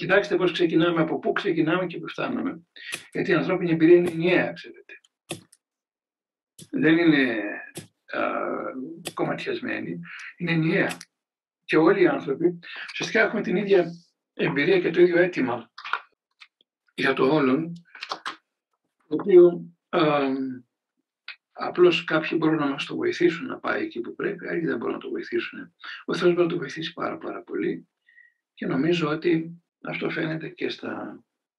Κοιτάξτε πώς ξεκινάμε, από πού ξεκινάμε και πού φτάνουμε. Γιατί η ανθρώπινη εμπειρία είναι ενιαία, ξέρετε. Δεν είναι κομματιασμένη, είναι ενιαία. Και όλοι οι άνθρωποι ουσιαστικά έχουμε την ίδια εμπειρία και το ίδιο αίτημα για το όλον, το οποίο απλώς κάποιοι μπορούν να μας το βοηθήσουν να πάει εκεί που πρέπει, άλλοι δεν μπορούν να το βοηθήσουν. Ο Θεός μπορεί να το βοηθήσει πάρα πολύ και νομίζω ότι αυτό φαίνεται και στα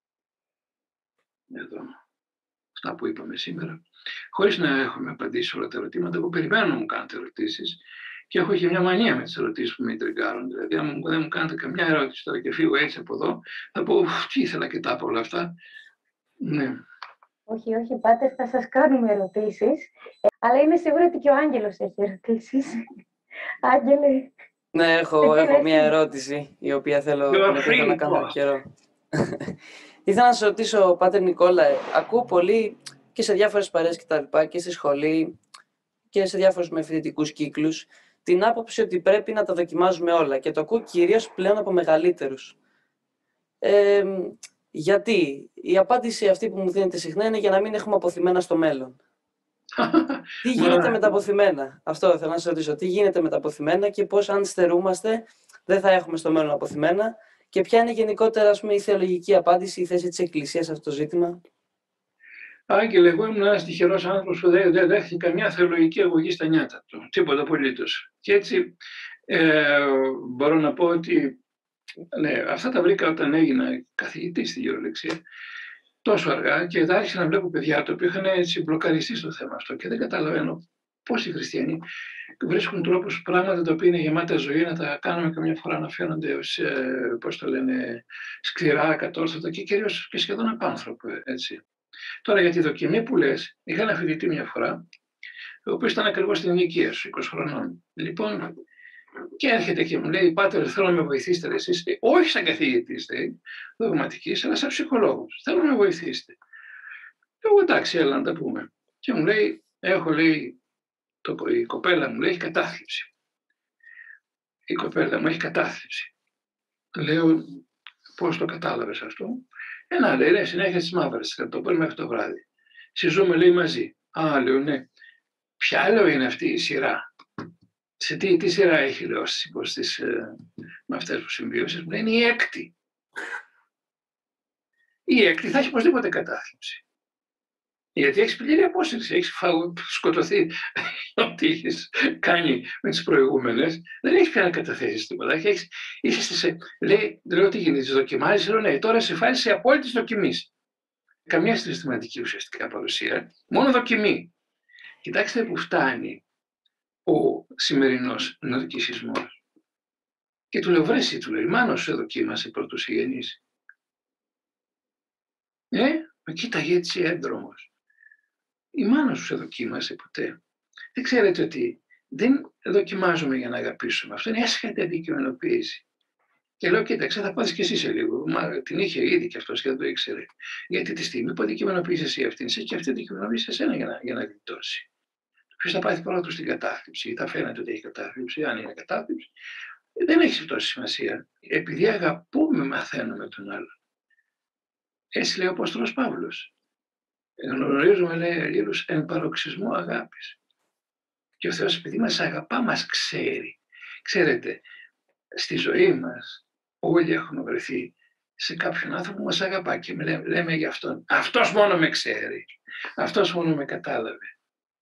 αυτά που είπαμε σήμερα. Χωρίς να έχουμε απαντήσει όλα τα ερωτήματα, εγώ περιμένω να μου κάνετε ερωτήσεις και έχω και μια μανία με τις ερωτήσεις που με ιντριγκάρουν. Δηλαδή, αν δεν μου κάνετε καμιά ερώτηση τώρα και φύγω έτσι από εδώ, θα πω τι ήθελα και τα από όλα αυτά. Ναι. Όχι, πάτερ, θα σας κάνουμε ερωτήσεις, αλλά είμαι σίγουρη ότι και ο Άγγελος έχει ερωτήσεις. Άγγελε. Ναι, έχω μια ερώτηση, η οποία θέλω να κάνω καιρό. Ήθελα να σας ρωτήσω, Πάτερ Νικόλα, ακούω πολύ και σε διάφορες παρέες και τα λοιπά, και στη σχολή και σε διάφορους με φοιτητικούς κύκλους, την άποψη ότι πρέπει να τα δοκιμάζουμε όλα, και το ακούω κυρίως πλέον από μεγαλύτερους. Γιατί η απάντηση αυτή που μου δίνεται συχνά είναι για να μην έχουμε αποθυμένα στο μέλλον. Τι γίνεται με τα αποθυμένα? Αυτό θέλω να σας ρωτήσω. Τι γίνεται με τα αποθυμένα και πώς, αν στερούμαστε, δεν θα έχουμε στο μέλλον αποθυμένα, και ποια είναι γενικότερα, ας πούμε, η θεολογική απάντηση, η θέση της Εκκλησίας σε αυτό το ζήτημα? Άγγελε, εγώ ήμουν ένας τυχερός άνθρωπος που δεν δέχτηκε καμιά θεολογική αγωγή στα νιάτα του. Τίποτα απολύτως. Και έτσι μπορώ να πω ότι ναι, αυτά τα βρήκα όταν έγινα καθηγητής στη γερολεξία τόσο αργά, και άρχισα να βλέπω παιδιά τα οποία είχαν έτσι μπλοκαριστεί στο θέμα αυτό και δεν καταλαβαίνω πώς οι χριστιανοί βρίσκουν τρόπους, πράγματα τα οποία είναι γεμάτα ζωή, να τα κάνουμε καμιά φορά να φαίνονται ως, πώς το λένε, σκληρά, ακατόρθωτα και κυρίως και σχεδόν απάνθρωπο, έτσι. Τώρα για τη δοκιμή που λες, είχα ένα φοιτητή μια φορά, ο οποίος ήταν ακριβώς στην ηλικία σου, 20 χρονών. Λοιπόν, και έρχεται και μου λέει: Πάτερ, θέλω να με βοηθήσετε εσείς. Όχι σαν καθηγητής δογματικής, αλλά σαν ψυχολόγος. Θέλω να με βοηθήσετε. Εγώ εντάξει, έλα να τα πούμε. Και μου λέει: η κοπέλα μου λέει, έχει κατάθλιψη. Η κοπέλα μου έχει κατάθλιψη. Λέω: πώς το κατάλαβες αυτό? Λέει συνέχεια τις μαύρες, το πρωί μέχρι το βράδυ. Συζούμε, λέει, μαζί. Λέω, ναι. Ποια, λέω, είναι αυτή η σειρά? Σε τι σειρά έχει, λέω, με αυτές που συμβίωσες? Μου λέει, είναι η έκτη. Η έκτη θα έχει οπωσδήποτε κατάθλιψη. Γιατί έχεις πλήρη απόσυρση, έχεις σκοτωθεί ό,τι έχεις κάνει με τις προηγούμενες. Δεν έχεις πια να καταθέσεις τίποτα. Λέω, τι γίνεται, δοκιμάζεις? Λέω, ναι, τώρα σε φάση απόλυτης δοκιμής. Καμία συναισθηματική ουσιαστικά παρουσία, μόνο δοκιμή. Κοιτάξτε που φτάνει ο σημερινός ναρκισσισμός. Και του λέω, βρέσει, του λέει, η μάνα σου δοκίμασε πρώτος γεννής. Με κοίταγε έτσι έντρομος. Η μάνα σου σε δοκίμασε ποτέ? Δεν ξέρετε ότι δεν δοκιμάζουμε για να αγαπήσουμε? Αυτό είναι έσχατη αντικειμενοποίηση. Και λέω, κοίταξε, θα πάθεις και εσύ σε λίγο. Μα την είχε ήδη και αυτός και δεν το ήξερε. Γιατί τη στιγμή που αντικειμενοποιείς εσύ αυτήν, και αυτή αντικειμενοποιείς εσένα για να γλιτώσει. Ποιος θα πάθει πρώτο στην κατάθλιψη? Θα φαίνεται ότι έχει κατάθλιψη. Αν είναι κατάθλιψη, δεν έχει τόση σημασία. Επειδή αγαπούμε, μαθαίνουμε τον άλλον. Έτσι λέει ο Απόστολος Παύλος. Γνωρίζουμε, λέει, αλλήλους εν παροξισμό αγάπης. Και ο Θεός, επειδή μας αγαπά, μας ξέρει. Ξέρετε, στη ζωή μας όλοι έχουμε βρεθεί σε κάποιον άνθρωπο που μας αγαπά και λέμε για αυτόν. Αυτός μόνο με ξέρει. Αυτός μόνο με κατάλαβε.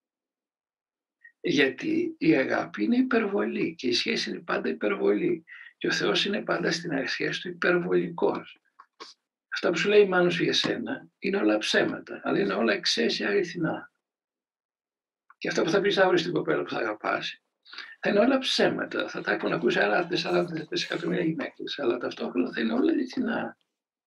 Γιατί η αγάπη είναι υπερβολή και η σχέση είναι πάντα υπερβολή. Και ο Θεός είναι πάντα στην αρχή του υπερβολικός. Αυτά που σου λέει η μάνα σου για σένα είναι όλα ψέματα, αλλά είναι όλα εξαίσια αληθινά. Και αυτά που θα πεις αύριο στην κοπέλα που θα αγαπάς, θα είναι όλα ψέματα. Θα τα έχουν ακούσει άλλα 40 δισεκατομμύρια γυναίκες, αλλά ταυτόχρονα θα είναι όλα αληθινά.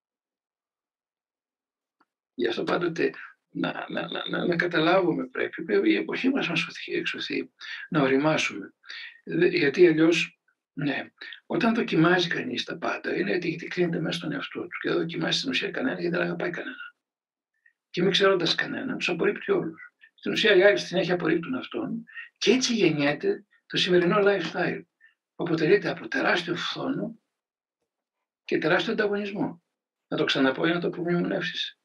Γι' αυτό πάντοτε να καταλάβουμε πρέπει. Η εποχή μας εξωθεί να οριμάσουμε. Γιατί αλλιώς, ναι, όταν δοκιμάζει κανείς τα πάντα, είναι γιατί κλείνεται μέσα στον εαυτό του και δεν δοκιμάζει στην ουσία κανένα γιατί δεν αγαπάει κανένα. Και μην ξέροντας κανέναν, τους απορρίπτει όλους. Στην ουσία οι άλλοι στην έχει απορρίπτουν αυτόν και έτσι γεννιέται το σημερινό lifestyle, που αποτελείται από τεράστιο φθόνο, και τεράστιο ανταγωνισμό. Να το ξαναπώ ή να το απομνημονεύσεις.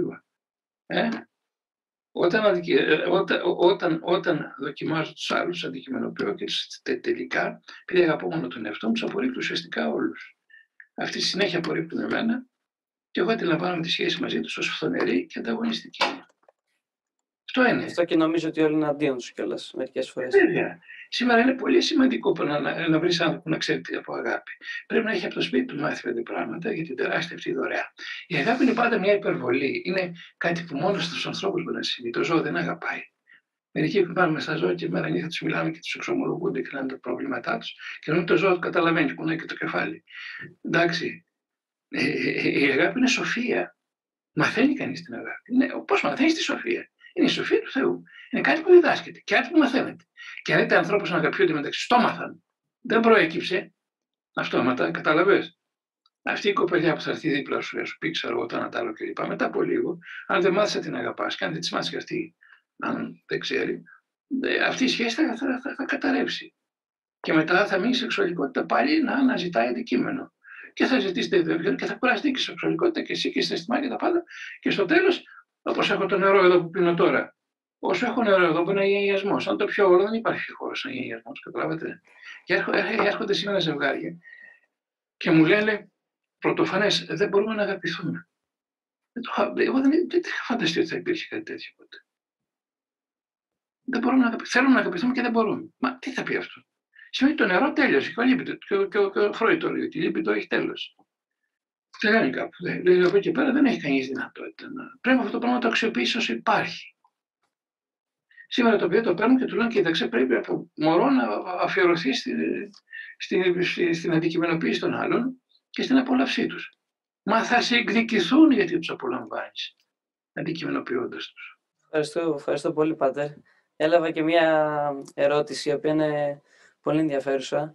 Όταν δοκιμάζω τους άλλους, αντικειμενοποιώ και τελικά, επειδή αγαπώ μόνο τον εαυτό μου, τους απορρίπτω ουσιαστικά όλους. Αυτοί στη συνέχεια απορρίπτουν εμένα και εγώ αντιλαμβάνομαι τη σχέση μαζί τους ως φθονερή και ανταγωνιστική. Αυτό είναι. Αυτό και νομίζω ότι όλοι είναι αντίον τους κιόλας μερικές φορές. Βέβαια. Σήμερα είναι πολύ σημαντικό να βρεις άνθρωπο να ξέρει τι από αγάπη. Πρέπει να έχει από το σπίτι του μάθει 5 πράγματα για την τεράστια αυτή δωρεά. Η αγάπη είναι πάντα μια υπερβολή. Είναι κάτι που μόνο στους ανθρώπους μπορεί να συμβεί. Το ζώο δεν αγαπάει. Μερικοί που πάμε στα ζώα και μέρα νύχτα τους μιλάμε και τους εξομολογούνται και λένε τα προβλήματά τους και νομίζω το ζώο το καταλαβαίνει, κουνάει και το κεφάλι. Εντάξει. Η αγάπη είναι σοφία. Μαθαίνει κανείς την αγάπη. Πώς μαθαίνεις τη σοφία? Είναι η σοφία του Θεού. Είναι κάτι που διδάσκεται και κάτι που μαθαίνεται. Και αν δείτε ανθρώπους να αγαπιούνται μεταξύ, το μάθαν. Δεν προέκυψε αυτόματα, καταλαβες. Αυτή η κοπελιά που θα έρθει δίπλα σου, σου πει, ξέρω εγώ, το ένα τ' άλλο κλπ. Μετά από λίγο, αν δεν μάθεις να την αγαπάς και αν δεν τη μάθεις και αυτή, αν δεν ξέρει, αυτή η σχέση θα καταρρεύσει. Και μετά θα μείνει η σεξουαλικότητα πάλι να αναζητάει αντικείμενο. Και θα ζητήσετε και θα κουραστεί και η σεξουαλικότητα και εσύ και στα αισθημά και τα πάντα. Και στο τέλος, όπως έχω το νερό εδώ που πίνω τώρα. Όσο έχω νερό εδώ που είναι αγιασμός. Αν το πιω όλο, δεν υπάρχει χώρο σαν αγιασμός. Καταλάβατε. Και έρχονται σήμερα ζευγάρια και μου λένε πρωτοφανές, δεν μπορούμε να αγαπηθούμε. Εγώ δεν είχα φανταστεί ότι θα υπήρχε κάτι τέτοιο ποτέ. Δεν μπορούμε να αγαπηθούμε. Θέλουμε να αγαπηθούμε και δεν μπορούμε. Μα τι θα πει αυτό? Σημαίνει το νερό τέλειωσε. Και ο Φρόιντ το λέει ότι η λίμπητο έχει τέλος. Δεν λένε κάπου. Λέει από εκεί πέρα δεν έχει κανείς δυνατότητα. Πρέπει αυτό το πράγμα να το αξιοποιήσει όσο υπάρχει. Σήμερα το παιδί το παίρνουν και του λένε: κοίταξε, πρέπει από μωρό να αφιερωθεί στην αντικειμενοποίηση των άλλων και στην απόλαυσή τους. Μα θα σε εκδικηθούν γιατί τους απολαμβάνεις, αντικειμενοποιώντας τους. Ευχαριστώ πολύ, Πάτερ. Έλαβα και μία ερώτηση, η οποία είναι πολύ ενδιαφέρουσα.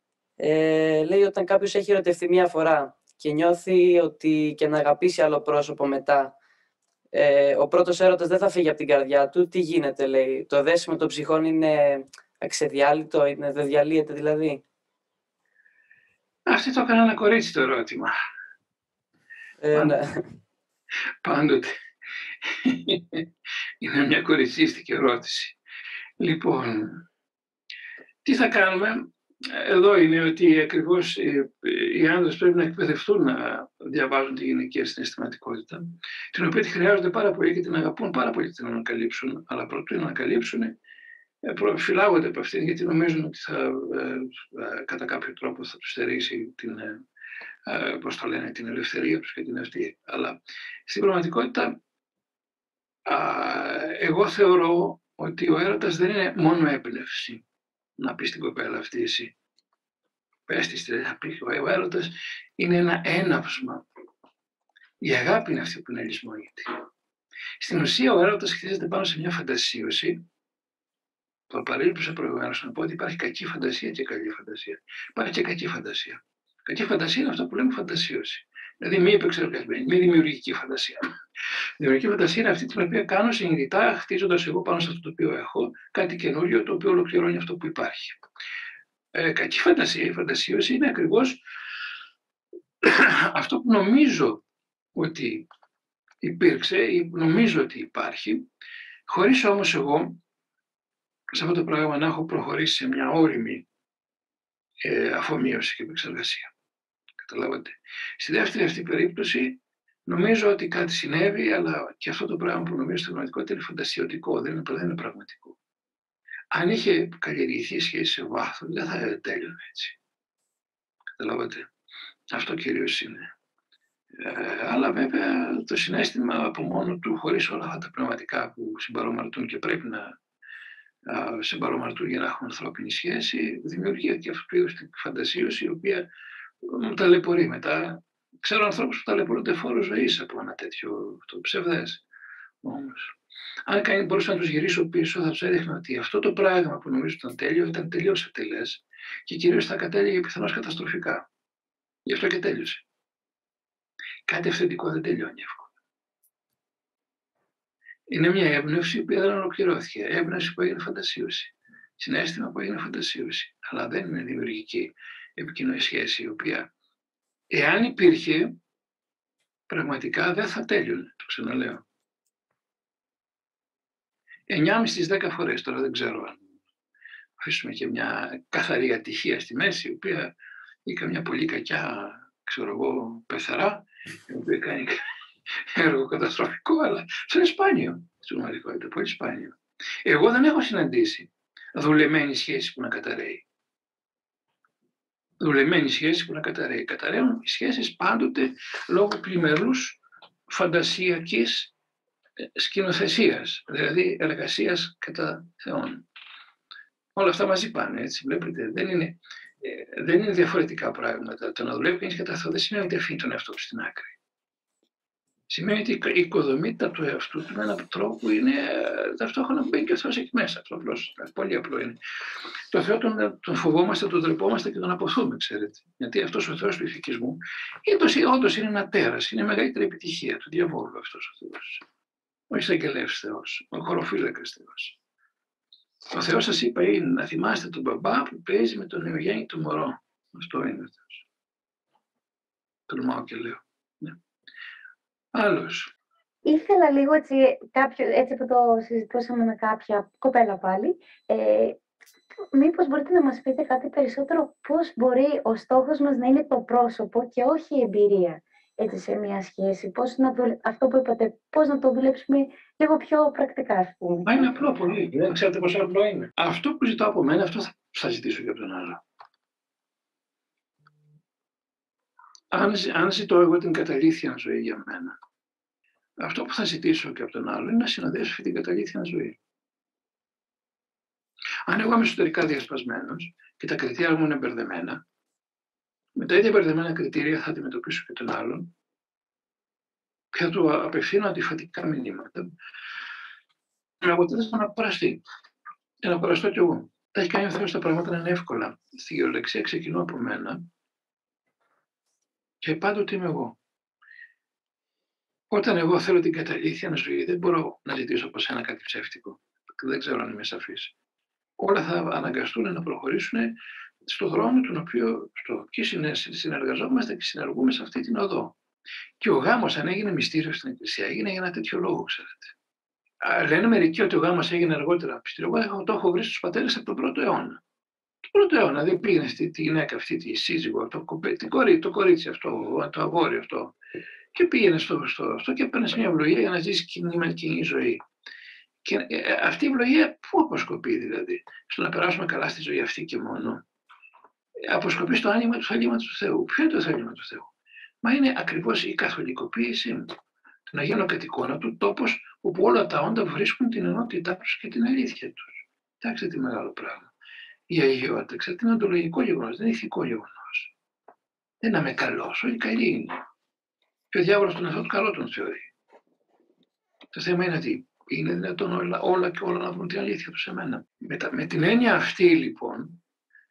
Λέει όταν κάποιος έχει ερωτευτεί μία φορά και νιώθει ότι και να αγαπήσει άλλο πρόσωπο μετά, ο πρώτος έρωτας δεν θα φύγει από την καρδιά του. Τι γίνεται, λέει? Το δέσιμο των ψυχών είναι αξεδιάλειτο, δεν διαλύεται δηλαδή? Αυτή το έκανε ένα κορίτσι το ερώτημα. Ναι. Πάντοτε. Είναι μια κοριτσίστικη ερώτηση. Λοιπόν, τι θα κάνουμε? Εδώ είναι ότι ακριβώς οι άντρες πρέπει να εκπαιδευτούν να διαβάζουν τη γυναικεία συναισθηματικότητα, την οποία τη χρειάζονται πάρα πολύ και την αγαπούν πάρα πολύ και την ανακαλύψουν, αλλά πρωτού την ανακαλύψουν, φυλάγονται από αυτήν γιατί νομίζουν ότι κατά κάποιο τρόπο θα τους στερήσει την ελευθερία τους και την ευθεία. Αλλά στην πραγματικότητα, εγώ θεωρώ ότι ο έρωτας δεν είναι μόνο έμπνευση. Να πει στην κοπέλα αυτή εσύ. Πες της τι θα πει. Ο έρωτας είναι ένα έναυσμα. Η αγάπη είναι αυτή που είναι λησμονητή. Στην ουσία ο έρωτας χτίζεται πάνω σε μια φαντασίωση. Το παρέλειψα προηγουμένως να πω ότι υπάρχει κακή φαντασία και καλή φαντασία. Υπάρχει και κακή φαντασία. Κακή φαντασία είναι αυτό που λέμε φαντασίωση. Δηλαδή μη επεξεργασμένη, μη δημιουργική φαντασία. Η δημιουργική φαντασία είναι αυτή την οποία κάνω συνειδητά, χτίζοντας εγώ πάνω σε αυτό το οποίο έχω κάτι καινούριο το οποίο ολοκληρώνει αυτό που υπάρχει. Κακή φαντασία, η φαντασίωση είναι ακριβώς αυτό που νομίζω ότι υπήρξε ή νομίζω ότι υπάρχει, χωρίς όμως εγώ σε αυτό το πράγμα να έχω προχωρήσει σε μια όριμη αφομοίωση και επεξεργασία. Καταλάβατε. Στη δεύτερη αυτή περίπτωση νομίζω ότι κάτι συνέβη, αλλά και αυτό το πράγμα που νομίζω στην πραγματικότητα είναι φαντασιωτικό, δεν είναι πραγματικό. Αν είχε καλλιεργηθεί η σχέση σε βάθος, δεν θα τέλειωνε έτσι. Καταλάβατε. Αυτό κυρίως είναι. Αλλά βέβαια το συναίσθημα από μόνο του, χωρίς όλα αυτά τα πνευματικά που συμπαρομαρτούν και πρέπει να συμπαρομαρτούν για να έχουν ανθρώπινη σχέση, δημιουργεί και αυτού την φαντασίωση, η οποία μου ταλαιπωρεί μετά. Ξέρω ανθρώπους που ταλαιπωρούνται φόρο ζωής από ένα τέτοιο ψευδές. Όμως, αν μπορούσα να τους γυρίσω πίσω, θα τους έδειχνα ότι αυτό το πράγμα που νομίζω ήταν τέλειο ήταν τελείως ατελές και κυρίως θα κατέληγε πιθανώς καταστροφικά. Γι' αυτό και τέλειωσε. Κάτι αυθεντικό δεν τελειώνει εύκολα. Είναι μια έμπνευση που δεν ολοκληρώθηκε. Έμπνευση που έγινε φαντασίωση. Συναίσθημα που έγινε φαντασίωση. Αλλά δεν είναι δημιουργική επικοινωνία σχέση, η οποία Εάν υπήρχε, πραγματικά δεν θα τέλειωνε, το ξαναλέω. 9,5 στις 10 φορές, τώρα δεν ξέρω αν αφήσουμε και μια καθαρή ατυχία στη μέση, η οποία ή καμιά πολύ κακιά, ξέρω εγώ, πεθαρά, η οποία κάνει έργο καταστροφικό, αλλά αυτό είναι σπάνιο στην πραγματικότητα, πολύ σπάνιο. Εγώ δεν έχω συναντήσει δουλεμένη σχέση που να καταραίει. Δουλεμένη σχέση που να καταραίει. Καταραίουν οι σχέσεις πάντοτε λόγω πλημερούς φαντασιακής σκηνοθεσίας, δηλαδή εργασίας κατά Θεόν. Όλα αυτά μαζί πάνε, έτσι, βλέπετε. Δεν είναι διαφορετικά πράγματα. Το να δουλεύει κανείς κατά Θεό δεν σημαίνει ότι αφήνει τον εαυτό του στην άκρη. Σημαίνει ότι οικοδομεί τα του εαυτού του με έναν τρόπο που είναι ταυτόχρονα μπαίνει και ο Θεός εκεί μέσα. Αυτό απλώς, πολύ απλό είναι. Το Θεό τον φοβόμαστε, τον ντρεπόμαστε και τον αποθούμε, ξέρετε. Γιατί αυτός ο Θεός του ηθικισμού όντως είναι ένα τέρας, είναι η μεγαλύτερη επιτυχία του διαβόλου αυτός ο Θεός. Ο εισαγγελέας Θεός, ο χωροφύλακας Θεός. Ο Θεός, σας είπα, είναι να θυμάστε τον μπαμπά που παίζει με τον νεογέννητο μωρό. Αυτό είναι ο Θεός. Τολμάω και λέω. Ναι. Άλλος. Ήθελα λίγο έτσι που το συζητούσαμε με κάποια κοπέλα πάλι, μήπως μπορείτε να μας πείτε κάτι περισσότερο πώς μπορεί ο στόχος μας να είναι το πρόσωπο και όχι η εμπειρία έτσι, σε μια σχέση. Αυτό που είπατε, πώς να το δουλέψουμε λίγο πιο πρακτικά, ας πούμε. Μα είναι απλό πολύ. Δεν ξέρετε πόσο απλό είναι. Αυτό που ζητάω από μένα, αυτό θα ζητήσω και από τον άλλο. Αν ζητώ εγώ την καταλήθεια ζωή για μένα, αυτό που θα ζητήσω και από τον άλλο είναι να συνοδεύσω αυτή την καταλήθεια ζωή. Αν εγώ είμαι εσωτερικά διασπασμένος και τα κριτήρια μου είναι μπερδεμένα, με τα ίδια μπερδεμένα κριτήρια θα αντιμετωπίσω και τον άλλον και θα του απευθύνω αντιφατικά μηνύματα με αποτέλεσμα να κουραστεί. Και να κουραστώ κι εγώ. Τα έχει κάνει ο Θεός τα πράγματα να είναι εύκολα. Στη γεωλεξία ξεκινώ από μένα και πάντοτε είμαι εγώ. Όταν εγώ θέλω την καταλήθεια ζωή, δεν μπορώ να ζητήσω από σένα κάτι ψεύτικο. Δεν ξέρω αν είμαι σαφής. Όλα θα αναγκαστούν να προχωρήσουν στον δρόμο τον οποίο και συνεργαζόμαστε και συνεργούμε σε αυτή την οδό. Και ο γάμος, αν έγινε μυστήριο στην Εκκλησία, έγινε για ένα τέτοιο λόγο, ξέρετε. Λένε μερικοί ότι ο γάμος έγινε αργότερα μυστήριο. Εγώ το έχω βρει στους πατέρες από τον 1ο αιώνα. Τον 1ο αιώνα, δηλαδή πήγαινε τη γυναίκα αυτή, τη σύζυγο, το κορίτσι αυτό, το αγόρι αυτό, και πήγαινε στο αυτό και έπαιρνε μια ευλογία για να ζήσει κοινή ζωή. Και αυτή η ευλογία πού αποσκοπεί δηλαδή? Στο να περάσουμε καλά στη ζωή αυτή και μόνο. Αποσκοπεί στο άνοιγμα του θέληματος του Θεού. Ποιο είναι το θέλημα του Θεού? Μα είναι ακριβώς η καθολικοποίησή μου. Το να γίνω κατ' εικόνα του τόπος όπου όλα τα όντα βρίσκουν την ενότητά τους και την αλήθεια τους. Κοιτάξτε τι μεγάλο πράγμα. Η αγιότητα, ξέρετε, είναι οντολογικό γεγονός, δεν είναι ηθικό γεγονός. Δεν είμαι καλός, όλοι καλοί είναι. Και ο διάβολος τον εαυτό του καλό τον θεωρεί. Το θέμα είναι ότι είναι δυνατόν όλα και όλα να βρουν την αλήθεια του σε μένα. Με την έννοια αυτή λοιπόν,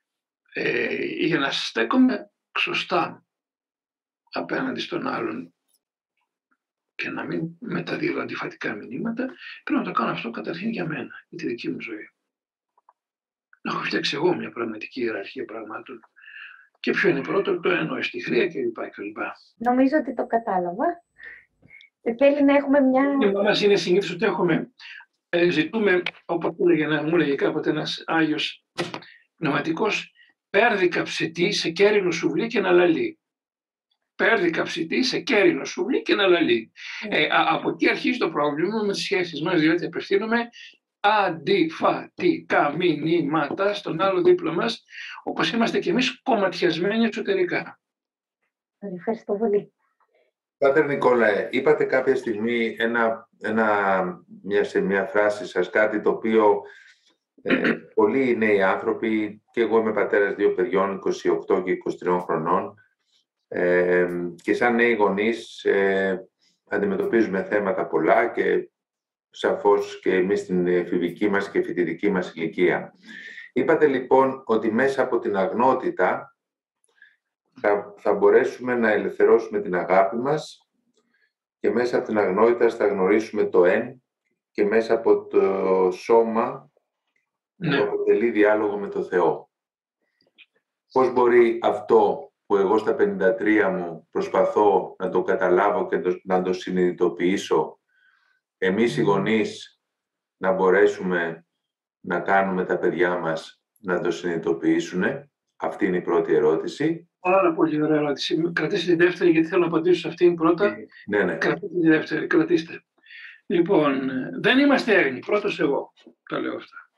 για να στέκομαι σωστά απέναντι στον άλλον και να μην μεταδίδω αντιφατικά μηνύματα, πρέπει να το κάνω αυτό καταρχήν για μένα, για τη δική μου ζωή. Να έχω φτιάξει εγώ μια πραγματική ιεραρχία πραγμάτων. Και ποιο είναι πρώτο, το εννοώ, στη χρία κλπ. Νομίζω ότι το κατάλαβα. Θέλει να έχουμε μια... Η μας είναι συνήθως ότι ζητούμε, όπως μου έλεγε κάποτε ένας Άγιος πνευματικός, πέρδικα ψητή σε κέρινο σουβλί και να λαλεί. Πέρδικα ψητή σε κέρινο σουβλί και να λαλεί. Από εκεί αρχίζει το πρόβλημα με τις σχέσεις μας, διότι απευθύνουμε αντιφατικά μηνύματα στον άλλο δίπλα μας, όπως είμαστε κι εμείς κομματιασμένοι εσωτερικά. Ευχαριστώ πολύ. Πάτερ Νικόλαε, είπατε κάποια στιγμή σε μια φράση σας κάτι το οποίο πολλοί νέοι άνθρωποι, και εγώ είμαι πατέρας 2 παιδιών, 28 και 23 χρονών, και σαν νέοι γονείς αντιμετωπίζουμε θέματα πολλά και σαφώς και εμείς στην εφηβική μας και φοιτητική μας ηλικία. Είπατε λοιπόν ότι μέσα από την αγνότητα θα μπορέσουμε να ελευθερώσουμε την αγάπη μας και μέσα από την αγνότητα θα γνωρίσουμε το εν και μέσα από το σώμα που αποτελεί διάλογο με το Θεό. Πώς μπορεί αυτό που εγώ στα 53 μου προσπαθώ να το καταλάβω και να το συνειδητοποιήσω, εμείς οι γονείς να μπορέσουμε να κάνουμε τα παιδιά μας να το συνειδητοποιήσουν? Αυτή είναι η πρώτη ερώτηση. Πάρα πολύ ωραία ερώτηση. Κρατήστε τη δεύτερη, γιατί θέλω να απαντήσω σε αυτήν πρώτα. Ναι. Κρατήστε τη δεύτερη, κρατήστε. Λοιπόν, δεν είμαστε έγνοι. Πρώτος εγώ τα λέω αυτά.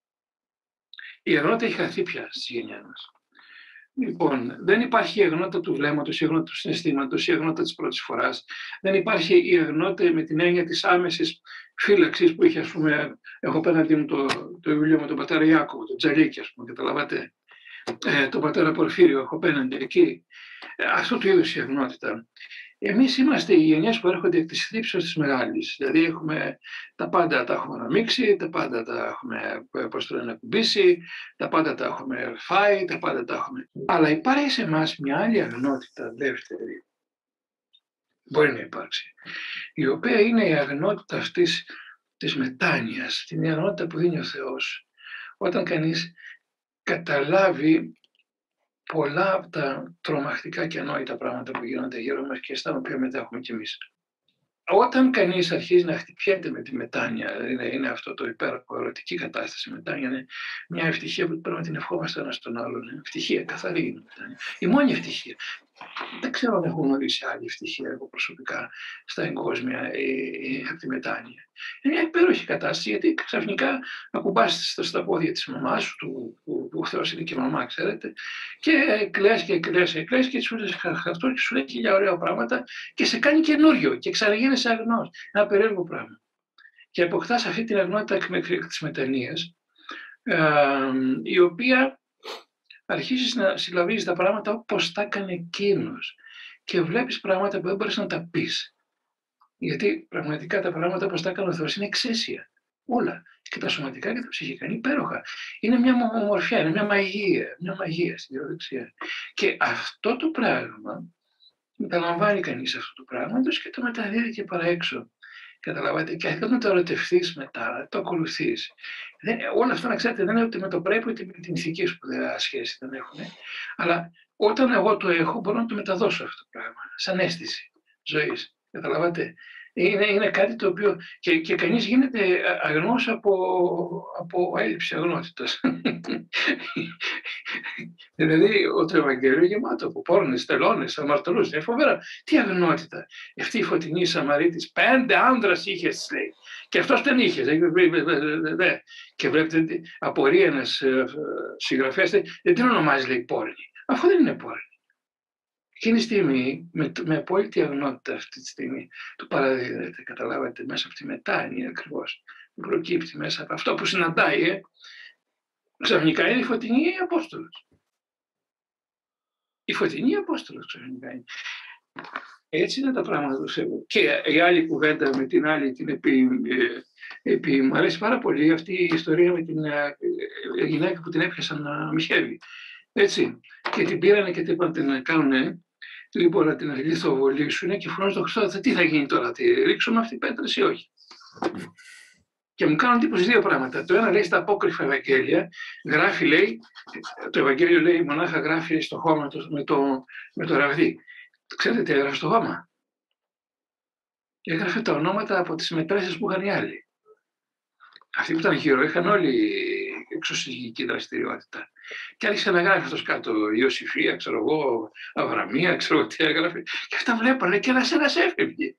Η αγνότητα έχει χαθεί πια στη γενιά μας. Λοιπόν, δεν υπάρχει η αγνότητα του βλέμματος, η αγνότητα του συναισθήματος, η αγνότητα της πρώτης φοράς. Δεν υπάρχει η αγνότητα με την έννοια της άμεσης φύλαξης που είχε, ας πούμε, έχω απέναντί μου το βιβλίο με τον πατέρα Ιάκωβο, τον Τζαλίκη, ας πούμε, καταλαβαίνετε. Τον πατέρα Πορφύριο, έχω απέναντι εκεί. Αυτό του είδους η αγνότητα. Εμείς είμαστε οι γενιές που έρχονται εκ της θλίψης της μεγάλης. Δηλαδή έχουμε τα πάντα τα έχουμε αναμίξει, τα πάντα τα έχουμε ακουμπήσει, τα πάντα τα έχουμε φάει, τα πάντα τα έχουμε. Αλλά υπάρχει σε εμάς μια άλλη αγνότητα δεύτερη. Μπορεί να υπάρξει. Η οποία είναι η αγνότητα αυτής της μετάνοιας, την αγνότητα που δίνει ο Θεός. Όταν κανείς καταλάβει πολλά από τα τρομακτικά και ανόητα πράγματα που γίνονται γύρω μας και στα οποία μετά έχουμε κι εμείς. Όταν κανείς αρχίζει να χτυπιέται με τη μετάνοια, είναι αυτό το υπέροχο ερωτική κατάσταση, μετάνοια είναι μια ευτυχία που πρέπει να την ευχόμαστε ένας τον άλλον. Ευτυχία, καθαρή είναι η μετάνοια. Η μόνη ευτυχία. Δεν ξέρω αν έχω γνωρίσει άλλη ευτυχία εγώ προσωπικά στα εγκόσμια από τη μετάνοια. Είναι μια υπέροχη κατάσταση, γιατί ξαφνικά ακουμπάς στα πόδια της μαμάς σου, που ο Θεός είναι και μαμά, ξέρετε, και κλαις και σου λέει αυτό και σου λέει χίλια ωραία πράγματα και σε κάνει καινούριο και ξαναγίνεσαι αγνός. Ένα περίεργο πράγμα. Και αποκτάς αυτή την αγνότητα της μετανοίας, η οποία αρχίζεις να συλλαβίζεις τα πράγματα όπως τα έκανε εκείνος και βλέπεις πράγματα που δεν μπορείς να τα πεις. Γιατί πραγματικά τα πράγματα όπως τα έκανε ο Θεός είναι εξαίσια. Όλα. Και τα σωματικά και τα ψυχικά είναι υπέροχα. Είναι μια ομορφιά, είναι μια μαγεία στην διαδεξία. Και αυτό το πράγμα, μεταλαμβάνει κανείς αυτό το πράγμα και το μεταδίδει και παραέξω. Καταλαβαίνετε, και αυτό να το ερωτευτείς μετά, το ακολουθείς. Όλα αυτά, να ξέρετε, δεν είναι ούτε με το πρέπει ούτε με την ηθική σπουδαία σχέση δεν έχουν. Αλλά όταν εγώ το έχω, μπορώ να το μεταδώσω αυτό το πράγμα, σαν αίσθηση ζωής. Καταλαβαίνετε. Είναι κάτι το οποίο και κανείς γίνεται αγνός από έλλειψη αγνότητας. Δηλαδή, το Ευαγγέλιο γεμάτο από πόρνες, τελώνες, αμαρτωλούς. Είναι φοβερά. Τι αγνότητα. Αυτή η φωτεινή Σαμαρίτης, 5 άνδρας είχες, λέει. Και αυτός δεν είχε. Και βλέπετε, απορία ένας συγγραφέας, δεν την ονομάζει, λέει, πόρνη. Αφού δεν είναι πόρνη. Εκείνη τη στιγμή, με απόλυτη αγνότητα αυτή τη στιγμή, του παραδίδεται, καταλάβατε, μέσα από τη μετάνοια ακριβώς, που προκύπτει μέσα από αυτό που συναντάει, ξαφνικά είναι η φωτεινή Απόστολος. Η φωτεινή Απόστολος ξαφνικά είναι. Έτσι είναι τα πράγματα του Θεού. Και η άλλη κουβέντα με την άλλη, μου αρέσει πάρα πολύ αυτή η ιστορία με την γυναίκα που την έπιασαν να μοιχεύει. Έτσι. Και την πήρανε και την είπαν να την κάνουν, λοιπόν, να την λιθοβολήσουν και φωνάζουν τον Χριστό, τι θα γίνει τώρα, θα τη ρίξουμε αυτή την πέτρα ή όχι. Και μου κάνουν εντύπωση δύο πράγματα. Το ένα λέει στα απόκριφα Ευαγγέλια, γράφει, λέει, το Ευαγγέλιο λέει, μονάχα γράφει στο χώμα με το ραβδί. Ξέρετε τι έγραφε στο χώμα? Έγραφε τα ονόματα από τις μετρήσεις που είχαν οι άλλοι. Αυτοί που ήταν γύρω είχαν όλοι εξωσυγική δραστηριότητα. Και άρχισε να γράφει αυτός κάτω Ιωσήφια, ξέρω εγώ, Αβραμία, ξέρω τι έγραφε. Και αυτά βλέπανε και ένας έφευγε.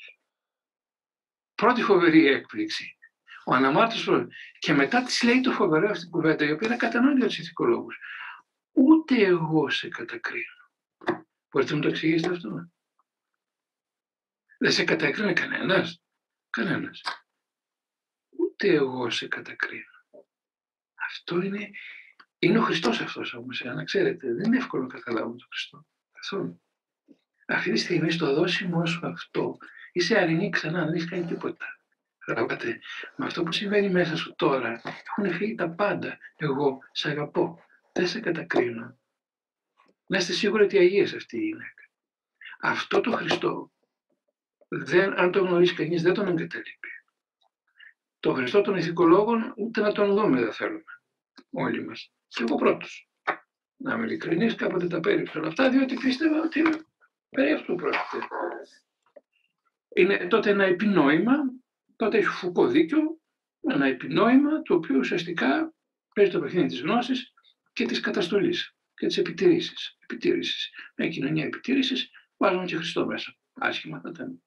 Πρώτη φοβερή έκπληξη. Ο αναμάρτητος και μετά της λέει το φοβερό αυτή την κουβέντα, η οποία είναι κατανοητή για τους ηθικολόγους. Ούτε εγώ σε κατακρίνω. Μπορείτε να μου το εξηγήσετε αυτό? Δεν σε κατακρίνει κανένας. Κανένας. Ούτε εγώ σε κατακρίνω. Αυτό είναι ο Χριστός αυτός όμως, να ξέρετε. Δεν είναι εύκολο να καταλάβουμε τον Χριστό. Καθόλου. Αυτή τη στιγμή στο δώσιμο σου αυτό είσαι αρινή ξανά, δεν έχεις κάνει τίποτα. Καταλάβατε, με αυτό που συμβαίνει μέσα σου τώρα έχουν φύγει τα πάντα. Εγώ σε αγαπώ, δεν σε κατακρίνω. Να είστε σίγουροι ότι αγίες αυτή η γυναίκα. Αυτό το Χριστό, αν το γνωρίσει κανείς, δεν τον εγκαταλείπει. Το Χριστό των ηθικολόγων ούτε να τον δούμε δεν θέλουμε όλοι μας. Και εγώ πρώτος. να είμαι ειλικρινής, κάποτε τα πέριψα όλα αυτά, διότι πίστευα ότι περί αυτού πρόκειται. Είναι τότε ένα επινόημα, τότε έχει Φουκώ δίκιο, ένα επινόημα το οποίο ουσιαστικά παίζει το παιχνίδι της γνώσης και της καταστολής και της επιτήρησης. Μια κοινωνία επιτήρησης, βάζουμε και Χριστό μέσα. Άσχημα θα ήταν.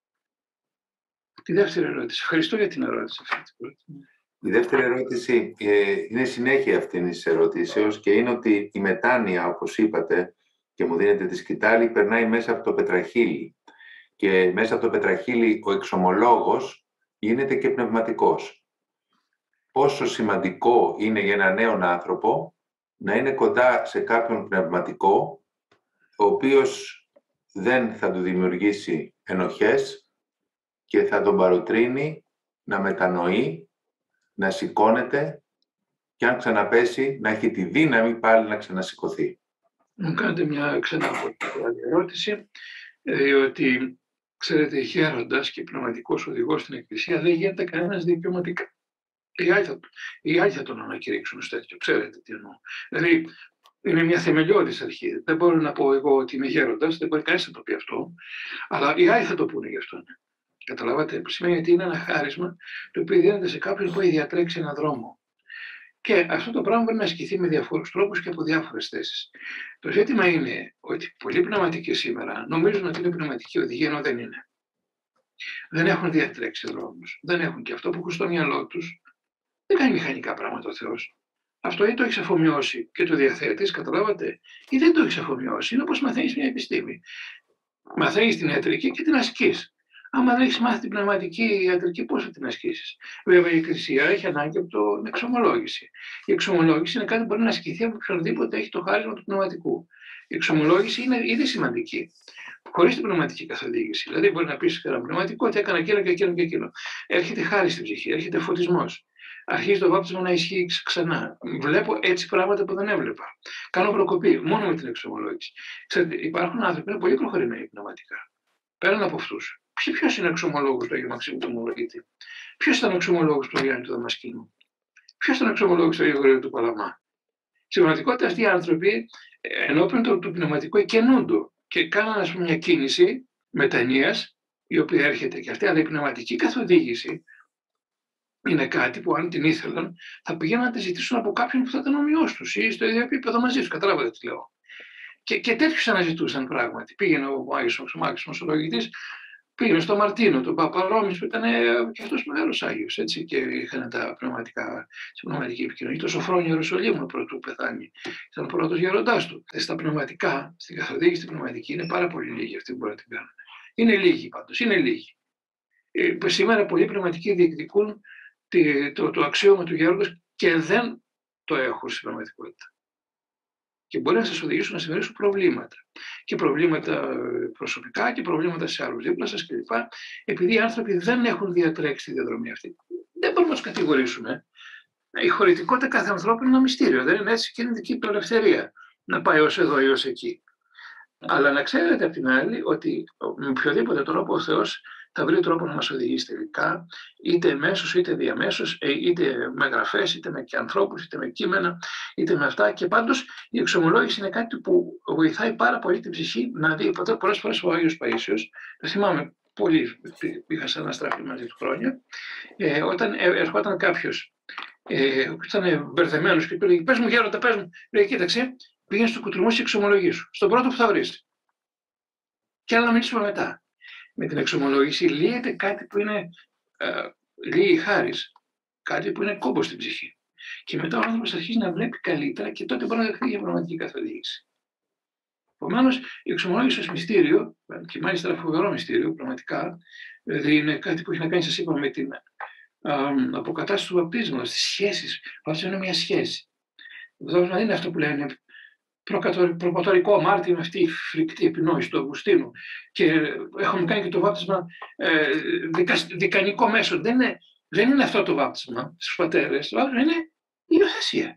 Τη δεύτερη ερώτηση. Ευχαριστώ για την ερώτηση αυτή. Η δεύτερη ερώτηση είναι συνέχεια αυτής της ερωτήσεως και είναι ότι η μετάνοια, όπως είπατε και μου δίνετε τη σκητάλη, περνάει μέσα από το πετραχύλι. Και μέσα από το πετραχύλι ο εξομολόγος γίνεται και πνευματικός. Πόσο σημαντικό είναι για έναν νέον άνθρωπο να είναι κοντά σε κάποιον πνευματικό, ο οποίος δεν θα του δημιουργήσει ενοχές και θα τον παροτρύνει να μετανοεί, να σηκώνεται και αν ξαναπέσει να έχει τη δύναμη πάλι να ξανασηκωθεί. Μου κάνετε μια ξανά ερώτηση, διότι ξέρετε, γέροντας και πνευματικός οδηγός στην Εκκλησία δεν γίνεται κανένας δικαιωματικά. Οι άλλοι θα τον ανακηρύξουν ως τέτοιο, ξέρετε τι εννοώ. Δηλαδή, είναι μια θεμελιώδης αρχή. Δεν μπορώ να πω εγώ ότι είμαι γέροντας, δεν μπορεί κανείς να το πει αυτό, αλλά οι άλλοι θα το πούνε γι' αυτό. Καταλάβατε, που σημαίνει ότι είναι ένα χάρισμα το οποίο δίνεται σε κάποιον που έχει διατρέξει έναν δρόμο. Και αυτό το πράγμα μπορεί να ασκηθεί με διαφόρους τρόπους και από διάφορες θέσεις. Το ζήτημα είναι ότι πολλοί πνευματικοί σήμερα νομίζουν ότι είναι πνευματική οδηγία, ενώ δεν είναι. Δεν έχουν διατρέξει δρόμους. Δεν έχουν και αυτό που έχουν στο μυαλό τους. Δεν κάνει μηχανικά πράγματα ο Θεός. Αυτό ή το έχει αφομοιώσει και το διαθέτεις, καταλάβατε, ή δεν το έχει αφομοιώσει. Είναι όπως μαθαίνεις μια επιστήμη. Μαθαίνεις την ιατρική και την ασκείς. Άμα δεν έχεις μάθει την πνευματική ιατρική, πώς θα την ασκήσεις. Βέβαια, η Εκκλησία έχει ανάγκη από την εξομολόγηση. Η εξομολόγηση είναι κάτι που μπορεί να ασκηθεί από οποιονδήποτε έχει το χάρισμα του πνευματικού. Η εξομολόγηση είναι ήδη σημαντική. Χωρίς την πνευματική καθοδήγηση. Δηλαδή, μπορεί να πεις ένα πνευματικό ότι έκανα εκείνο και εκείνο και εκείνο. Έρχεται χάρη στην ψυχή, έρχεται φωτισμός. Αρχίζει το βάπτισμα να ισχύει ξανά. Βλέπω έτσι πράγματα που δεν έβλεπα. Κάνω προκοπή μόνο με την εξομολόγηση. Ξέρετε, υπάρχουν άνθρωποι που είναι πολύ προχωρημένοι πνευματικά. Πέραν από αυτούς. Ποιος είναι ο εξομολόγος του Αγίου Μαξίμου του Μαυροϊκήτη. Ποιος ήταν ο εξομολόγος του Γιάννη του Δαμασκήνου. Ποιος ήταν ο εξομολόγος του Αγίου Γρηγορίου του Παλαμά. Στην πραγματικότητα αυτοί οι άνθρωποι ενώπιον του πνευματικού εκκαινούνται και κάναν, ας πούμε, μια κίνηση μετανοίας, η οποία έρχεται και αυτή, αλλά η πνευματική καθοδήγηση είναι κάτι που αν την ήθελαν θα πηγαίνουν να τη ζητήσουν από κάποιον που θα ήταν ομοιός τους ή στο ίδιο επίπεδο μαζί τους. Καταλάβατε τι λέω. Και τέτοιους αναζητούσαν πράγματι. Πήγαινε ο Άγιος Μοσολογητής, πήγαινε στο Μαρτίνο, τον Παπαρόμης που ήταν και αυτός μεγάλος Άγιος, έτσι, και είχαν τα πνευματικά, στην πνευματική επικοινωνία. Το Σοφρόνιο Ιεροσολύμου πρωτού πεθάνει, ήταν ο πρώτος γέροντάς του. Στα πνευματικά, στην καθοδήγηση στην πνευματική, είναι πάρα πολύ λίγοι αυτοί που μπορούν να την κάνουν. Είναι λίγοι πάντως, είναι λίγοι. Σήμερα πολλοί πνευματικοί διεκδικούν το αξίωμα του γέροντος και δεν το έχουν στην πραγματικότητα. Και μπορεί να σας οδηγήσουν να συμμερίσουν προβλήματα. Και προβλήματα προσωπικά και προβλήματα σε άλλους δίπλα σας κλπ. Επειδή οι άνθρωποι δεν έχουν διατρέξει τη διαδρομή αυτή. Δεν μπορούμε να τους κατηγορήσουμε. Η χωρητικότητα κάθε ανθρώπου είναι ένα μυστήριο. Δεν είναι έτσι και είναι δική του ελευθερία να πάει ως εδώ ή ως εκεί. Αλλά να ξέρετε απ' την άλλη ότι με οποιοδήποτε τρόπο ο Θεός θα βρει τρόπο να μας οδηγήσει τελικά, είτε εμέσως είτε διαμέσως, είτε με γραφές, είτε με και ανθρώπους, είτε με κείμενα, είτε με αυτά. Και πάντως η εξομολόγηση είναι κάτι που βοηθάει πάρα πολύ την ψυχή να δει. Πολλές φορές ο Άγιος Παΐσιος, το θυμάμαι πολύ, είχα σε ένα στράφη μαζί του χρόνια, όταν ερχόταν κάποιος που ήταν μπερδεμένος και του έλεγε «Πες μου γέροντα, πες μου», λέει «Κοίταξε, πήγαινε στο κουτρουμό και εξομολογήσου, στον πρώτο που θα βρεις. Και άλλα να μιλήσουμε μετά». Με την εξομολόγηση λύεται κάτι που είναι λύει χάρις, κάτι που είναι κόμπος στην ψυχή. Και μετά ο άνθρωπος αρχίζει να βλέπει καλύτερα και τότε μπορεί να δεχθεί για πραγματική καθοδήγηση. Επομένως, η εξομολόγηση ως μυστήριο, και μάλιστα ένα φοβερό μυστήριο, πραγματικά, δηλαδή είναι κάτι που έχει να κάνει, σας είπα, με την αποκατάσταση του βαπτίσματος, τις σχέσεις. Αυτό είναι μια σχέση. Το βάπτισμα δεν είναι αυτό που λένε προπατορικό αμάρτημα, αυτή η φρικτή επινόηση του Αυγουστίνου. Και έχουμε κάνει και το βάπτισμα δικανικό μέσο. Δεν είναι αυτό το βάπτισμα στους πατέρες. Το βάπτισμα είναι η υιοθεσία.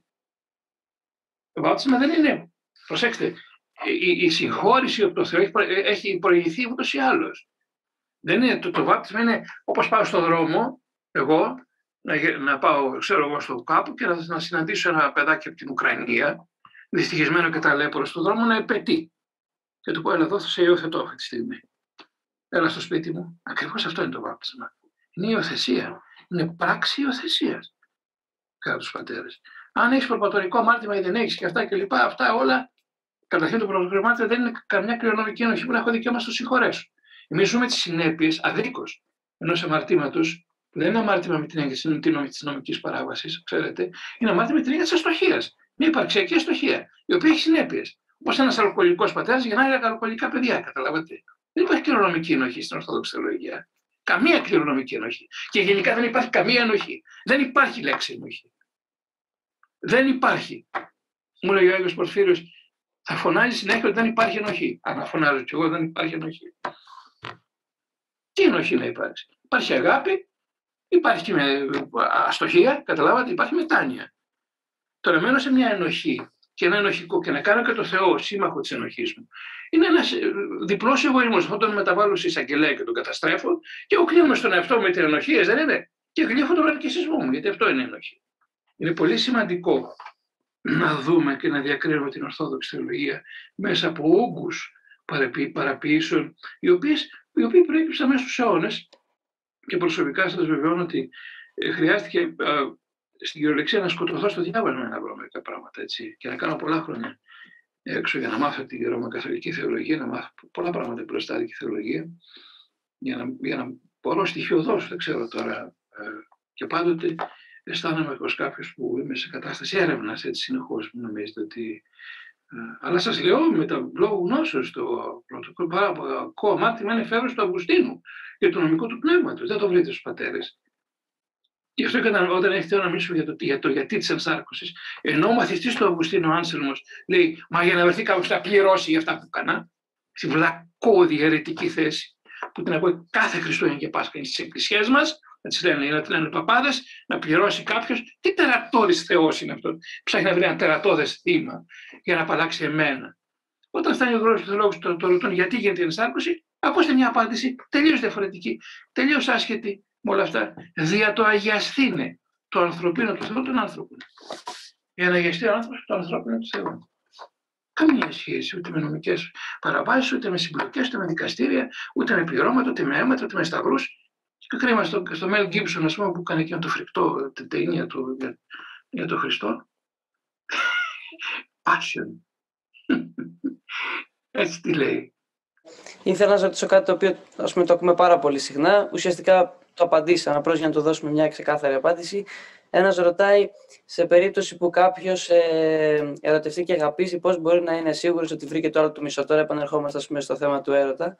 Το βάπτισμα δεν είναι, προσέξτε, η συγχώρηση από το Θεό έχει προηγηθεί ούτως ή άλλως. Δεν είναι, το βάπτισμα είναι όπως πάω στον δρόμο, εγώ, να πάω, ξέρω εγώ, στο κάπου και να συναντήσω ένα παιδάκι από την Ουκρανία. δυστυχισμένο και ταλέπορο στον δρόμο να επαιτεί. Και του πω, έλα εδώ, θα σε υιοθετώ αυτή τη στιγμή. Έλα στο σπίτι μου. Ακριβώς αυτό είναι το βάπτισμα. Είναι υιοθεσία. Είναι πράξη υιοθεσίας κατά τους πατέρες. Αν έχεις προπατορικό αμάρτημα ή δεν έχεις και αυτά και λοιπά, αυτά όλα, καταρχήν το προπατορικό αμάρτημα δεν είναι καμιά κληρονομική ενοχή που να έχω δικαίωμα στο συγχωρέσω. Εμείς ζούμε τις συνέπειες αδίκως ενός αμαρτήματος, που δεν είναι αμάρτημα με την έγκριση της νομικής παράβασης, ξέρετε, είναι αμάρτημα με την έγκριση της αστοχίας. Μια υπαρξιακή αστοχία, η οποία έχει συνέπειες. Όπως ένας αλκοολικός πατέρας γεννάει αλκοολικά παιδιά, καταλάβατε. Δεν υπάρχει κληρονομική ενοχή στην Ορθόδοξη Θεολογία. Καμία κληρονομική ενοχή. Και γενικά δεν υπάρχει καμία ενοχή. Δεν υπάρχει λέξη ενοχή. Δεν υπάρχει. Μου λέει ο Άγιος Πορφύριος, θα φωνάζει συνέχεια ότι δεν υπάρχει ενοχή. Αν φωνάζω κι εγώ, δεν υπάρχει ενοχή. Τι ενοχή να υπάρξει? Υπάρχει αγάπη, υπάρχει και αστοχία, καταλάβατε, υπάρχει μετάνοια. Τώρα μένω σε μια ενοχή και ένα ενοχικό και να κάνω και το Θεό σύμμαχο της ενοχής μου. Είναι ένας διπλός εγωισμός. Αυτό τον μεταβάλλω σε εισαγγελέα και τον καταστρέφω και εγώ κλείνω στον εαυτό μου με την ενοχή, δεν είναι? Και γλύφω τον αρκισισμό μου, γιατί αυτό είναι ενοχή. Είναι πολύ σημαντικό να δούμε και να διακρίνουμε την Ορθόδοξη Θεολογία μέσα από όγκους παραποιήσεων, οι οποίοι προέκυψαν μέσα στους αιώνες, και προσωπικά σας βεβαιώνω ότι χρειάστηκε στην κυριολεξία να σκοτωθώ στο διάβασμα να βρω μερικά πράγματα, έτσι, και να κάνω πολλά χρόνια έξω για να μάθω τη Ρωμακαθολική Θεολογία, να μάθω πολλά πράγματα προστάτικη θεολογία, για να μπορώ στοιχειοδός, δεν ξέρω τώρα, και πάντοτε αισθάνομαι ως κάποιος που είμαι σε κατάσταση έρευνας, έτσι συνεχώς, μην νομίζετε ότι... Αλλά σας λέω με τα λόγω γνώσεως, το πρωτοκόλλο αμάρτημα είναι εφεύρεση του Αυγουστίνου και του νομικού του πνεύματος, δεν το βρείτε στους πατέρες. Γι' αυτό όταν έχετε να μιλήσουμε για το γιατί της ενσάρκωσης, ενώ ο μαθητής του Αυγουστίνου, ο Άνσελμος, λέει, μα για να βρεθεί κάποιος να πληρώσει για αυτά που έκανα, στη βλακώδη αιρετική θέση, που την ακούει κάθε Χριστούγεννα και Πάσχα στις εκκλησίες μας, να τις λένε παπάδες, να πληρώσει κάποιος. Τι τερατώδης Θεός είναι αυτό? Ψάχνει να βρει ένα τερατώδες θύμα για να απαλλάξει εμένα. Όταν φτάνει ο γρόος του θεολόγου, το ρωτούν γιατί γίνεται η ενσάρκωση, ακούστε μια απάντηση τελείως διαφορετική, τελείως άσχετη με όλα αυτά. Δια το αγιαστήνε το ανθρωπίνο του Θεού των άνθρωπων. Για να αγιαστεί ο άνθρωπος το ανθρωπίνο του Θεού. Καμία σχέση ούτε με νομικές παραβάσεις, ούτε με συμπλοκές, ούτε με δικαστήρια, ούτε με πληρώματα, ούτε με αίματα, ούτε με σταυρούς. Και κρίμα στο Μέλ Γκίψον, ας πούμε, που έκανε εκείνο το φρικτό ταινία του για τον Χριστό. Passion. Έτσι τι λέει. Ήθελα να ρωτήσω κάτι το οποίο, ας πούμε, το ακούμε πάρα πολύ συχνά. Ουσιαστικά το απαντήσαμε, απλώς για να του δώσουμε μια ξεκάθαρη απάντηση. Ένας ρωτάει, σε περίπτωση που κάποιος ερωτευτεί και αγαπήσει, πώς μπορεί να είναι σίγουρος ότι βρήκε το άλλο του μισό? Τώρα επανερχόμαστε, ας πούμε, στο θέμα του έρωτα.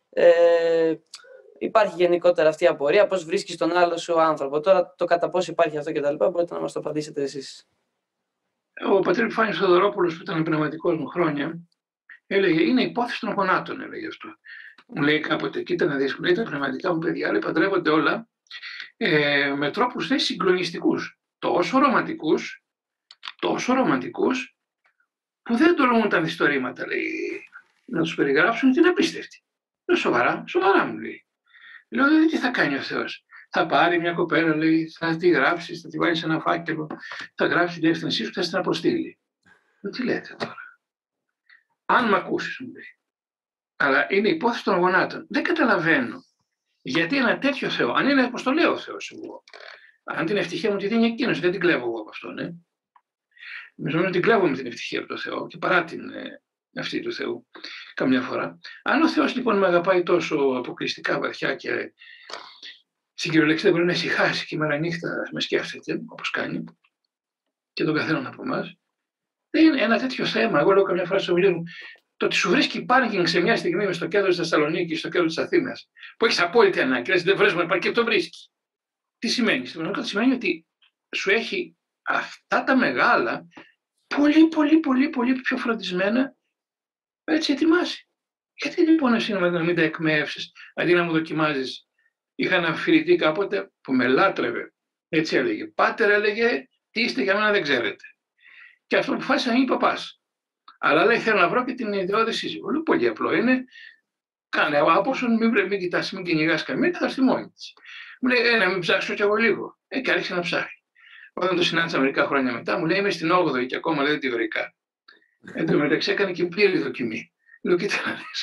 Υπάρχει γενικότερα αυτή η απορία, πώς βρίσκεις τον άλλο σου άνθρωπο. Τώρα το κατά πώς υπάρχει αυτό κτλ. Μπορείτε να μας το απαντήσετε εσείς. Ο πατήρ Επιφάνιος Θεοδωρόπουλος, που ήταν πνευματικός μου χρόνια, έλεγε, είναι υπόθεση των γονάτων, έλεγε αυτό. Μου λέει κάποτε, κοίτα να δεις, μου λέει, τα πνευματικά μου παιδιά, λέει, παντρεύονται όλα με τρόπους συγκλονιστικούς. Τόσο ρομαντικούς, που δεν τολμούν τα μυστορήματα, λέει, να τους περιγράψουν, την απίστευτη. Σοβαρά μου λέει. Λέω, τι θα κάνει ο Θεός? Θα πάρει μια κοπέλα, λέει, θα τη γράψει, θα τη βάλει σε ένα φάκελο, θα γράψει τη διεύθυνσή σου και θα την αποστείλει. Τι λέτε τώρα? Αν μ' ακούσεις, μου λέει. Αλλά είναι υπόθεση των γονάτων. Δεν καταλαβαίνω γιατί ένα τέτοιο Θεό, αν είναι όπως το λέω ο Θεός εγώ, αν την ευτυχία μου τη δίνει εκείνος, δεν την κλέβω εγώ από αυτόν, νομίζω την κλέβω με την ευτυχία από τον Θεό και παρά την αυτή του Θεού καμιά φορά. Αν ο Θεός λοιπόν με αγαπάει τόσο αποκλειστικά βαθιά και στην κυριολεξία δεν μπορεί να ησυχάσει και μέρα νύχτα με σκέφτεται, όπως κάνει και τον καθέναν από εμάς, δεν είναι ένα τέτοιο θέμα. Εγώ λέω καμιά φορά στο βιβλίο μου, το ότι σου βρίσκει πάρκινγκ σε μια στιγμή στο κέντρο της Θεσσαλονίκης, στο κέντρο της Αθήνας, που έχεις απόλυτη ανάγκη, δεν βρες πάρκινγκ και το βρίσκει. Τι σημαίνει? Στην πραγματικότητα σημαίνει ότι σου έχει αυτά τα μεγάλα πολύ πιο φροντισμένα, έτσι ετοιμάσει. Γιατί λοιπόν εσύ να μην τα εκμεύσεις, αντί να μου δοκιμάζεις? Είχα ένα φοιτητή κάποτε που με λάτρευε. Έτσι έλεγε. Πάτερ, έλεγε, τι είστε για μένα δεν ξέρετε. Και αυτό αποφάσισε να γίνει παπάς. Αλλά λέει, θέλω να βρω και την ιδεώδη σύζυγο. Λέω, πολύ απλό είναι. Κάνε από όσον μην κοιτάς, μην κυνηγάς καμία, θα έρθει μόνη της. Μου λέει, να μην ψάξω κι εγώ λίγο. Και άρχισε να ψάχνει. Όταν το συνάντησα μερικά χρόνια μετά, μου λέει, είμαι στην 8η και ακόμα δεν τη βρήκα. Εν τω μεταξύ έκανε και πλήρη δοκιμή. Λέω, κοίτα να δεις.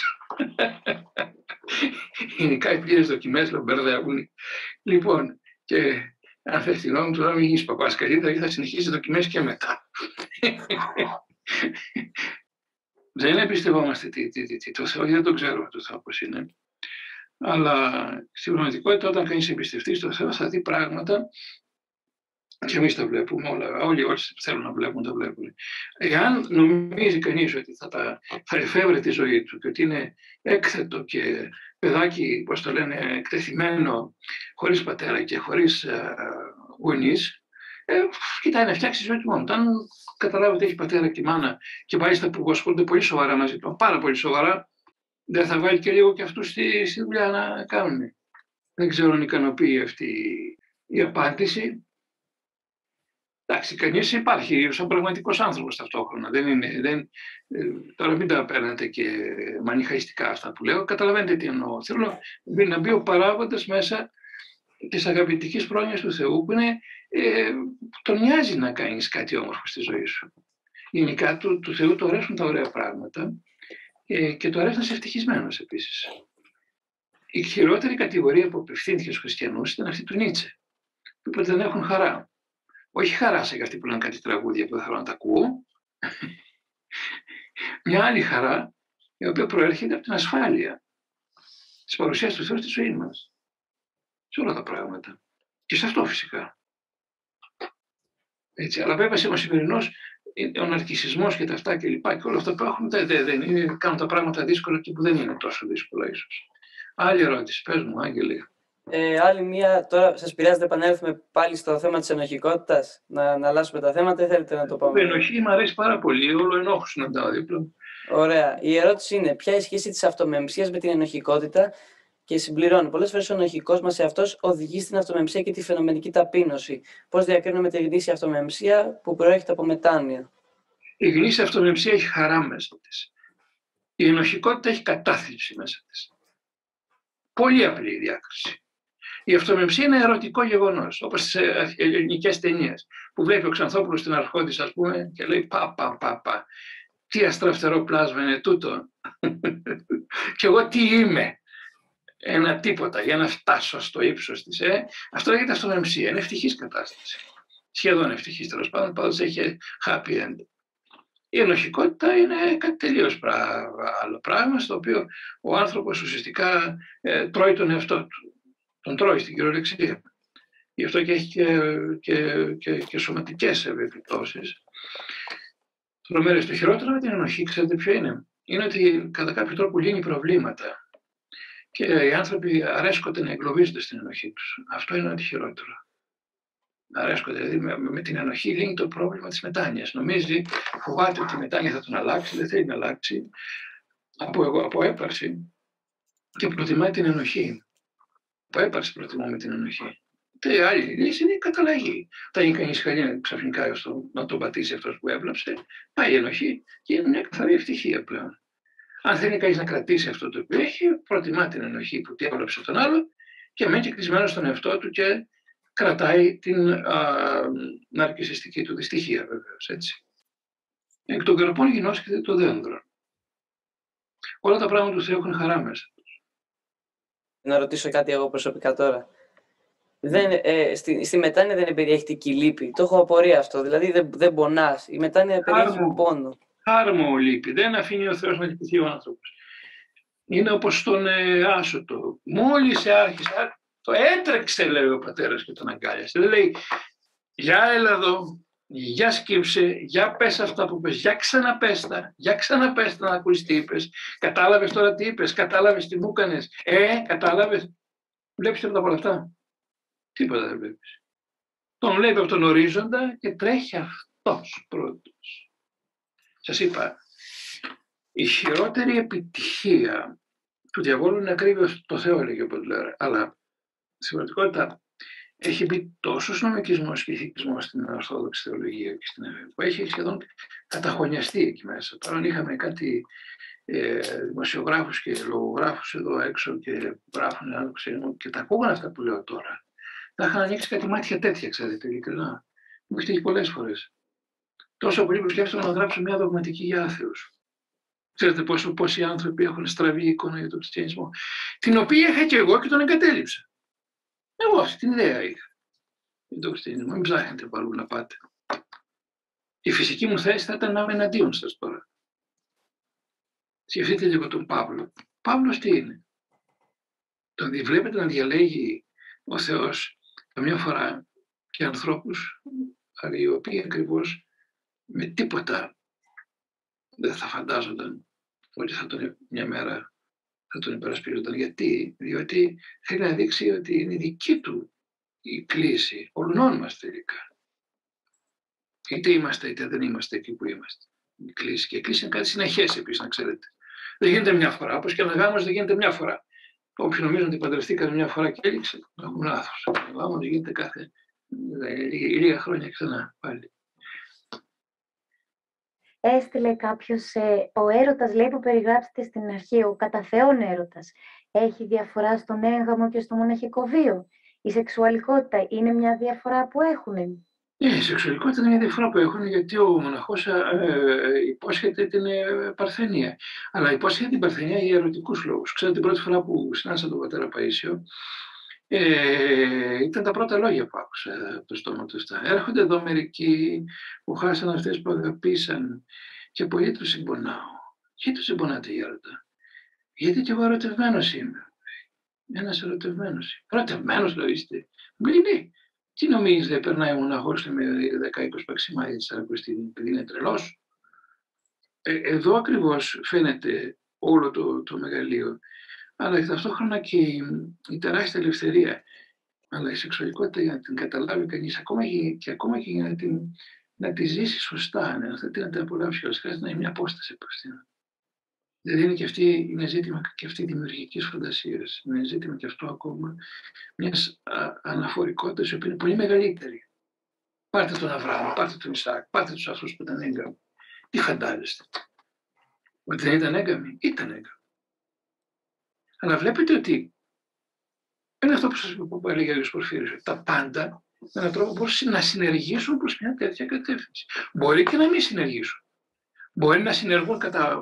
Γενικά οι πλήρες δοκιμές, λέω, μπερδεύουν. Λοιπόν, και αν θες τη γνώμη του, να μην γίνεις παπάς καλύτερα, γιατί θα συνεχίσει δοκιμές και μετά. Δεν εμπιστευόμαστε το Θεό, γιατί δεν το ξέρουμε το Θεό πώς είναι. Αλλά στην πραγματικότητα, όταν κανείς εμπιστευτεί στο Θεό, θα δει πράγματα και εμείς τα βλέπουμε όλα. Όλοι όσοι θέλουν να βλέπουν, τα βλέπουν. Εάν νομίζει κανείς ότι θα εφεύρει τη ζωή του και ότι είναι έκθετο και παιδάκι, πώς το λένε, εκτεθειμένο, χωρίς πατέρα και χωρίς γονείς, κοιτάει να φτιάξει τη ζωή του μόνο. Όταν καταλάβει ότι έχει πατέρα και μάνα και μάλιστα που ασχολούνται πολύ σοβαρά μαζί του, πάρα πολύ σοβαρά, δεν θα βάλει και λίγο και αυτούς στη δουλειά να κάνουν. Δεν ξέρω αν ικανοποιεί αυτή η απάντηση. Εντάξει, κανείς υπάρχει σαν πραγματικός άνθρωπος ταυτόχρονα. Τώρα μην τα παίρνετε και μανιχαϊστικά αυτά που λέω. Καταλαβαίνετε τι εννοώ. Θέλω να μπει ο παράγοντας μέσα της αγαπητικής πρόνοιας του Θεού, που είναι, τον νοιάζει να κάνεις κάτι όμορφο στη ζωή σου. Γενικά του Θεού του αρέσουν τα ωραία πράγματα και του αρέσει να είσαι ευτυχισμένος επίσης. Η χειρότερη κατηγορία που απευθύνθηκε στους χριστιανούς ήταν αυτή του Νίτσε, που είπε ότι δεν έχουν χαρά. Όχι χαρά σε αυτοί που λένε κάτι τραγούδια που δεν θέλω να τα ακούω. Μια άλλη χαρά, η οποία προέρχεται από την ασφάλεια της παρουσίας του Θεού στη ζωή μας. Σε όλα τα πράγματα. Και σε αυτό φυσικά. Έτσι, αλλά βέβαια ο σημερινός, ο ναρκισσισμός και τα αυτά και λοιπά και όλα αυτά που έχουν δεν κάνουν τα πράγματα δύσκολα και που δεν είναι τόσο δύσκολα ίσως. Άλλη ερώτηση, πες μου, Άγγελε. Άλλη μία, τώρα σας πειράζει να επανέλθουμε πάλι στο θέμα της ενοχικότητας, να αλλάσουμε τα θέματα ή θέλετε να το πάμε? Η ενοχή μου αρέσει πάρα πολύ, όλο ενόχου συναντάω δίπλα. Ωραία. Η ερώτηση είναι, ποια είναι η σχέση της αυτομεμψίας με την ενοχικότητα? Και συμπληρώνει, πολλές φορές ο ενοχικός μας εαυτός οδηγεί στην αυτομεμψία και τη φαινομενική ταπείνωση. Πώς διακρίνουμε τη γνήσια αυτομεμψία που προέρχεται από μετάνοια? Η γνήσια αυτομεμψία έχει χαρά μέσα της. Η ενοχικότητα έχει κατάθλιψη μέσα της. Πολύ απλή η διάκριση. Η αυτομεμψία είναι ερωτικό γεγονός, όπως στις ελληνικές ταινίες, που βλέπει ο Ξανθόπουλος στην αρχόντισσα, ας πούμε, και λέει πα, τι αστραφτερό πλάσμα είναι τούτο. Και εγώ τι είμαι. Ένα τίποτα για να φτάσω στο ύψος της. Αυτό λέγεται αυτομεμψία. Είναι ευτυχής κατάσταση. Σχεδόν ευτυχής, τέλος πάντων, πάντως έχει happy end. Η ενοχικότητα είναι κάτι τελείως άλλο πράγμα, στο οποίο ο άνθρωπος ουσιαστικά τρώει τον εαυτό του. Τον τρώει στην κυριολεξία. Γι' αυτό και έχει και σωματικές επιπτώσεις. Το χειρότερο με την ενοχή, ξέρετε ποιο είναι? Είναι ότι κατά κάποιο τρόπο λύνει προβλήματα. Και οι άνθρωποι αρέσκονται να εγκλωβίζονται στην ενοχή τους. Αυτό είναι ό,τι χειρότερο. Αρέσκονται, δηλαδή με την ενοχή λύνει το πρόβλημα της μετάνοιας. Νομίζει, φοβάται ότι η μετάνοια θα τον αλλάξει, δεν θέλει να αλλάξει από έπαρση και προτιμάει την ενοχή. Από έπαρση προτιμούμε την ενοχή. Και άλλη λύση είναι η καταλλαγή. Όταν είναι κανείς χαλή ξαφνικά να τον πατήσει αυτός που έβλαψε, πάει η ενοχή και είναι μια καθαρή ευτυχία πλέον. Αν θέλει κανείς να κρατήσει αυτό το οποίο έχει, προτιμά την ενοχή που έβλαψε τον άλλο και μένει κλεισμένο στον εαυτό του και κρατάει την ναρκισσιστική του δυστυχία, βεβαίως, έτσι. Εκ των καρπών γινώσκεται το δέντρο. Όλα τα πράγματα του Θεού έχουν χαρά μέσα. Να ρωτήσω κάτι εγώ προσωπικά τώρα. Στη μετάνοια δεν περιέχεται η λύπη. Το έχω απορία αυτό. Δηλαδή δεν πονάς. Η μετάνοια περιέχει πόνο. Χάρμο λύπη. Δεν αφήνει ο Θεός να λυπηθεί ο άνθρωπος. Είναι όπως τον άσωτο. Μόλις άρχισε, το έτρεξε, λέει ο πατέρας και τον αγκάλιασε. Δεν λέει, για έλα εδώ, για σκύψε, για πες αυτά που πες, για ξαναπες τα να ακούεις τι είπες. Κατάλαβες τώρα τι είπες, κατάλαβες τι μου έκανες. Κατάλαβες. Βλέπεις τίποτα από όλα αυτά? Τίποτα δεν βλέπεις. Τον βλέπει από τον ορίζοντα και τρέχει αυτός πρώτος. Σας είπα, η χειρότερη επιτυχία του διαβόλου είναι ακρίβεια στο Θεό, λέγει ο Μποντλέρ, αλλά στην πραγματικότητα έχει μπει τόσος νομικισμός και ηθικισμός στην Ορθόδοξη θεολογία και στην Ελλάδα, που έχει σχεδόν καταχωνιαστεί εκεί μέσα. Τώρα είχαμε κάτι δημοσιογράφους και λογογράφους εδώ έξω και γράφουν άλλο ξένο και τα ακούγαν αυτά που λέω τώρα. Θα είχαν ανοίξει κάτι μάτια τέτοια, ξέρετε, ειλικρινά. Μου έχει τύχει πολλές φορές. Τόσο πολύ που σκέφτομαι να γράψω μια δογματική για άθεους. Ξέρετε πόσοι άνθρωποι έχουν στραβή εικόνα για τον χριστιανισμό, την οποία είχα και εγώ και τον εγκατέλειψα. Εγώ αυτή την ιδέα είχα για τον χριστιανισμό. Μην ψάχνετε παρού να πάτε. Η φυσική μου θέση θα ήταν να είμαι εναντίον σας τώρα. Σκεφτείτε λίγο τον Παύλο. Παύλος τι είναι? Τον βλέπετε να διαλέγει ο Θεός καμιά φορά και ανθρώπους, αλλά οι οποίοι ακριβώς με τίποτα δεν θα φαντάζονταν ότι μια μέρα θα τον υπερασπίζονταν. Γιατί? Διότι θέλει να δείξει ότι είναι δική του η κλίση όλων μας τελικά. Είτε είμαστε είτε δεν είμαστε εκεί που είμαστε. Η κλίση. Και η κλίση είναι κάτι συνεχές επίσης, να ξέρετε. Δεν γίνεται μια φορά, όπως και ένα γάμος δεν γίνεται μια φορά. Όποιοι νομίζουν ότι παντρευτήκαν μια φορά και έληξε, έχουν λάθος. Ο γάμος δεν γίνεται κάθε λίγα χρόνια ξανά πάλι. Έστειλε κάποιος, ο έρωτας λέει που περιγράψετε στην αρχή, ο κατά Θεόν έρωτας, έχει διαφορά στον έγγαμο και στο μοναχικό βίο? Η σεξουαλικότητα είναι μια διαφορά που έχουν? Η σεξουαλικότητα είναι μια διαφορά που έχουν, γιατί ο μοναχός υπόσχεται την παρθενία. Αλλά υπόσχεται την παρθενία για ερωτικούς λόγους. Ξέρετε, την πρώτη φορά που συνάντησα τον πατέρα Παΐσιο, ήταν τα πρώτα λόγια που άκουσα από το στόμα του. Έρχονται εδώ μερικοί που χάσαν αυτές που αγαπήσαν και πολύ τους συμπονάω. Γιατί τους συμπονάτε, γέροντα? Γιατί και εγώ ερωτευμένος είμαι. Ένας ερωτευμένος. Ερωτευμένος λέω είστε? Μου λέει ναι. Τι νομίζεις, δεν περνάει ο μοναχός με 10-20 παξιμάδια της Σαρακοστίνη, επειδή είναι τρελός? Εδώ ακριβώς φαίνεται όλο το μεγαλείο, αλλά ταυτόχρονα και η τεράστια ελευθερία. Αλλά η σεξουαλικότητα, για να την καταλάβει κανείς, ακόμα και για να τη ζήσει σωστά, να την απολαύσει, χρειάζεται να έχει μια απόσταση από αυτήν. Δηλαδή είναι ζήτημα και αυτή δημιουργικής φαντασίας. Είναι ζήτημα και αυτό ακόμα μιας αναφορικότητας, η οποία είναι πολύ μεγαλύτερη. Πάρτε τον Αβραάμ, πάρτε τον Ισαάκ, πάρτε τους αυτούς που ήταν έγκαμοι. Τι φαντάζεστε? Ότι δεν ήταν έγκαμοι? Ήταν έγκαμοι. Αλλά βλέπετε ότι είναι αυτό που σας είπα, που έλεγε ο Άγιος Πορφύριος, ότι τα πάντα με έναν τρόπο μπορούν να συνεργήσουν προς μια τέτοια κατεύθυνση. Μπορεί και να μην συνεργήσουν. Μπορεί να συνεργούν κατά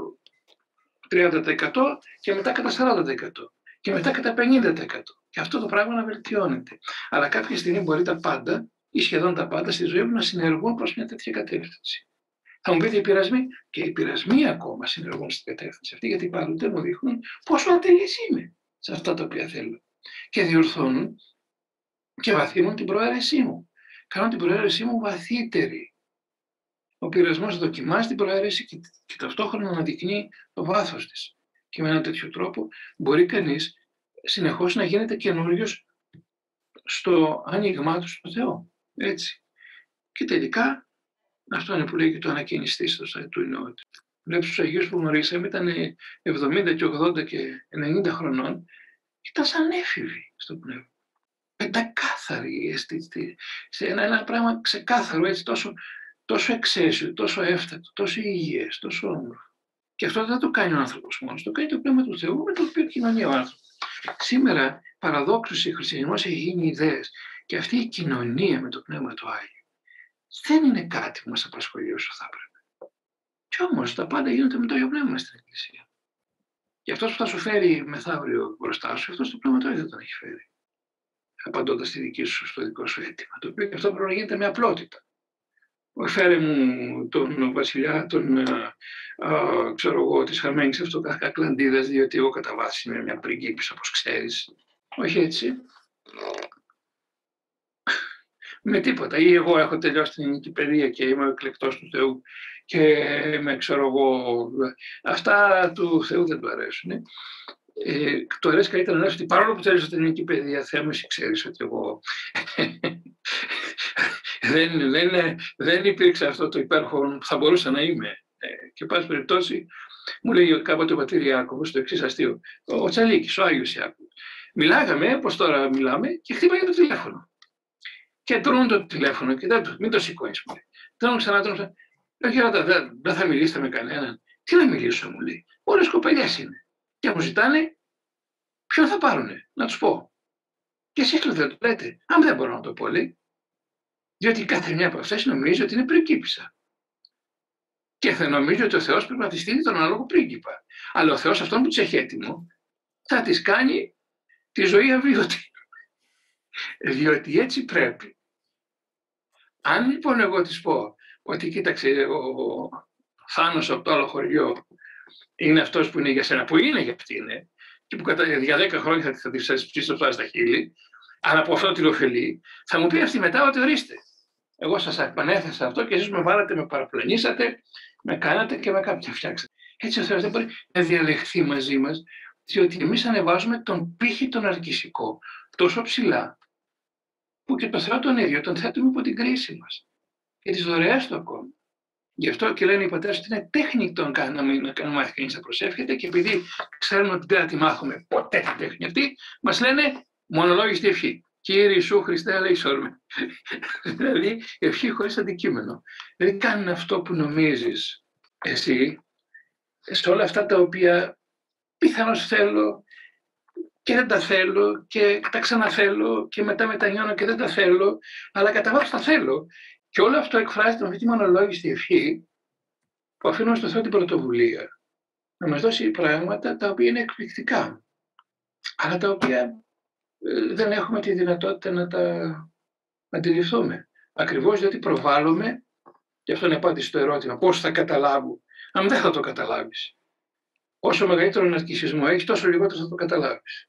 30% και μετά κατά 40% και μετά κατά 50%. Και αυτό το πράγμα να βελτιώνεται. Αλλά κάποια στιγμή μπορεί τα πάντα ή σχεδόν τα πάντα στη ζωή μου να συνεργούν προς μια τέτοια κατεύθυνση. Θα μου πείτε οι πειρασμοί, και οι πειρασμοί ακόμα συνεργούν στην κατεύθυνση αυτή, γιατί πάντοτε μου δείχνουν πόσο ατελής είμαι σε αυτά τα οποία θέλω. Και διορθώνουν και βαθύνουν την προαίρεσή μου. Κάνουν την προαίρεσή μου βαθύτερη. Ο πειρασμός δοκιμάζει την προαίρεση και ταυτόχρονα αναδεικνύει το βάθος της. Και με έναν τέτοιο τρόπο μπορεί κανείς συνεχώς να γίνεται καινούριος στο άνοιγμά του στο Θεό. Έτσι. Και τελικά, αυτό είναι που λέει και το ανακαινιστής του Ινώτη. Βλέπεις τους Αγίους που γνωρίσαμε, ήταν 70 και 80 και 90 χρονών, ήταν σαν έφηβοι στο πνεύμα. Πεντακάθαροι, σε ένα πράγμα ξεκάθαρο, έτσι, τόσο εξαίσιο, τόσο έφτακτο, τόσο υγιές, τόσο όμορφο. Και αυτό δεν το κάνει ο άνθρωπος μόνος, το κάνει το πνεύμα του Θεού, με το οποίο κοινωνεί ο άνθρωπος. Σήμερα, παραδόξως, ο χριστιανισμός έχει γίνει ιδέες και αυτή η κοινωνία με το πνεύμα του Άγιου δεν είναι κάτι που μας απασχολεί όσο θα έπρεπε. Κι όμως τα πάντα γίνονται με το Άγιο Πνεύμα στην Εκκλησία. Και αυτός που θα σου φέρει μεθαύριο μπροστά σου, αυτός το πνεύμα του Άγιου θα τον έχει φέρει. Απαντώντας στη δική σου, στο δικό σου αίτημα. Το οποίο και αυτό πρέπει να γίνεται με απλότητα. Φέρε μου τον βασιλιά, ξέρω εγώ, της Χαρμένης Αυτοκακλαντίδας, διότι εγώ κατά βάση είμαι μια πριγκίπισσα, όπως ξέρεις. Όχι έτσι. Με τίποτα. Ή εγώ έχω τελειώσει την ελληνική παιδεία και είμαι ο εκλεκτός του Θεού και ξέρω εγώ. Αυτά του Θεού δεν του αρέσουν. Του αρέσει καλύτερα να λες ότι παρόλο που τέλειωσα την ελληνική παιδεία, Θεέ μου, εσύ ξέρεις ότι εγώ δεν υπήρξε αυτό το υπέροχο που θα μπορούσα να είμαι. Και πάση περιπτώσει, μου λέει κάποτε ο πατήρ Ιάκωβος το εξής αστείο. Ο Τσαλίκης, ο Άγιος Ιάκωβος. Μιλάγαμε, όπως τώρα μιλάμε, και χτύπαγε το τηλέφωνο. Και τρώνε το τηλέφωνο και μην το σηκώνεις, μου λέει. Τρώνε ξανά. Λέω, γέροντα, δεν θα μιλήσετε με κανέναν? Τι να μιλήσω, μου λέει. Όλες κοπελιές είναι. Και μου ζητάνε ποιον θα πάρουνε, να τους πω. Και εσείς δεν το λέτε. Αν δεν μπορώ να το πω, λέει. Διότι κάθε μια από αυτές νομίζει ότι είναι πριγκίπισσα. Και θα νομίζει ότι ο Θεός πρέπει να τη στείλει τον ανάλογο πρίγκιπα. Αλλά ο Θεός αυτόν που της έχει έτοιμο θα της κάνει τη ζωή αβίωτη. Διότι έτσι πρέπει. Αν λοιπόν εγώ της πω ότι κοίταξε, ο Θάνος από το άλλο χωριό είναι αυτός που είναι για σένα, που είναι για αυτή είναι, και που για 10 χρόνια θα της ψήσει το φτάσει στα χείλη, αλλά από αυτό την ωφελεί, θα μου πει αυτή μετά ότι ορίστε. Εγώ σας επανέθεσα αυτό και εσείς με βάλατε, με παραπλανήσατε, με κάνατε και με κάποια φτιάξατε. Έτσι ο Θεός δεν μπορεί να διαλεχθεί μαζί μας, διότι εμείς ανεβάζουμε τον πύχη τον αρκισικό τόσο ψηλά, που και το Θεό τον ίδιο τον θέτουμε υπό την κρίση μας και τις δωρεές του ακόμα. Γι' αυτό και λένε οι πατέρες ότι είναι τέχνικτο να μάθει κανείς να προσεύχεται, και επειδή ξέρουν ότι δεν θα τη μάθουμε ποτέ την τέχνη αυτή, μας λένε μονολόγιστη ευχή. Κύριε Ιησού Χριστέ, ελέησόν με. Δηλαδή, ευχή χωρίς αντικείμενο. Δηλαδή, κάνει αυτό που νομίζεις εσύ σε όλα αυτά τα οποία πιθανώς θέλω και δεν τα θέλω και τα ξαναθέλω και μετά μετανιώνω και δεν τα θέλω, αλλά κατά βάση τα θέλω. Και όλο αυτό εκφράζεται με αυτή τη μονολόγιστη ευχή που αφήνουμε στο Θεό την πρωτοβουλία να μας δώσει πράγματα τα οποία είναι εκπληκτικά, αλλά τα οποία δεν έχουμε τη δυνατότητα να τα αντιληφθούμε. Ακριβώς διότι προβάλλουμε, και αυτό είναι απάντηση στο ερώτημα, πώς θα καταλάβω, αν δεν θα το καταλάβεις. Όσο μεγαλύτερο ναρκισσισμό έχεις, τόσο λιγότερο θα το καταλάβεις.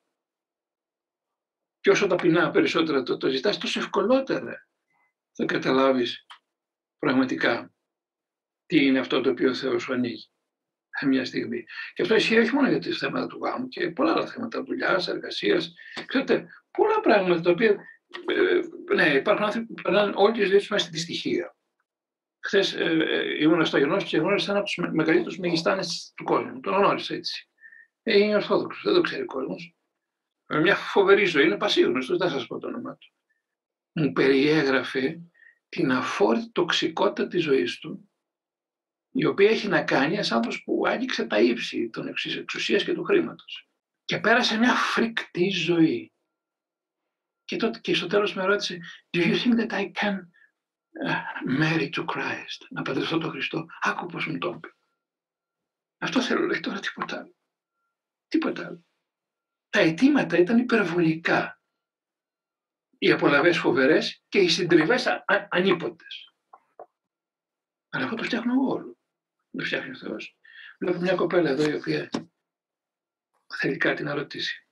Και όσο ταπεινά περισσότερα το ζητάς, τόσο ευκολότερα θα καταλάβεις πραγματικά τι είναι αυτό το οποίο ο Θεός σου ανοίγει μια στιγμή. Και αυτό ισχύει όχι μόνο για τα θέματα του γάμου και πολλά άλλα θέματα δουλειάς, εργασίας. Ξέρετε, πολλά πράγματα τα οποία ναι, υπάρχουν άνθρωποι που περνάνε όλη τη ζωή τους μέσα στη δυστυχία. Χθες ήμουν στο Αγιονός και γνώρισα ένα από τους μεγαλύτερους μεγιστάνες του κόσμου. Τον γνώρισα έτσι. Είναι Ορθόδοξος, δεν το ξέρει ο κόσμος. Με μια φοβερή ζωή, είναι πασίγνωστος, δεν θα σας πω το όνομά του. Μου περιέγραφε την αφόρητη τοξικότητα της ζωής του, η οποία έχει να κάνει ένας άνθρωπος που άγγιξε τα ύψη των εξουσίας και του χρήματος. Και πέρασε μια φρικτή ζωή. Και στο τέλος με ρώτησε, do you think that I can marry to Christ? Να παντρευτώ τον Χριστό. Άκου πώς μου το είπε. Αυτό θέλω, λέει, τώρα τίποτα άλλο. Τίποτα άλλο. Τα αιτήματα ήταν υπερβολικά. Οι απολαβές φοβερές και οι συντριβές ανίποτες. Αλλά αυτό το φτιάχνω εγώ όλο. Το φτιάχνει ο Θεός. Βλέπω μια κοπέλα εδώ η οποία θέλει κάτι να ρωτήσει.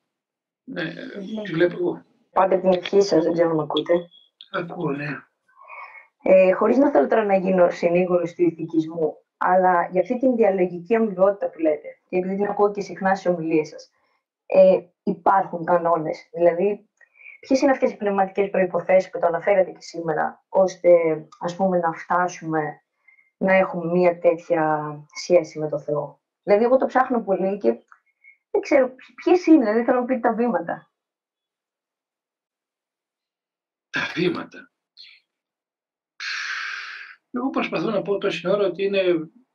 Τη βλέπω εγώ. Πάτε την ευχή σας, δεν ξέρω αν με ακούτε. Ακούω, ναι. Χωρίς να θέλω τώρα να γίνω συνήγορος του ηθικισμού, αλλά για αυτή την διαλογική αμοιβαιότητα που λέτε, και επειδή την ακούω και συχνά στις ομιλίες σας, υπάρχουν κανόνες. Δηλαδή, ποιες είναι αυτές οι πνευματικές προϋποθέσεις που το αναφέρατε και σήμερα, ώστε ας πούμε να φτάσουμε να έχουμε μια τέτοια σχέση με το Θεό? Δηλαδή, εγώ το ψάχνω πολύ και δεν ξέρω ποιες είναι, δηλαδή θέλω να πείτε τα βήματα. Τα βήματα. Εγώ προσπαθώ να πω τόση ώρα ότι είναι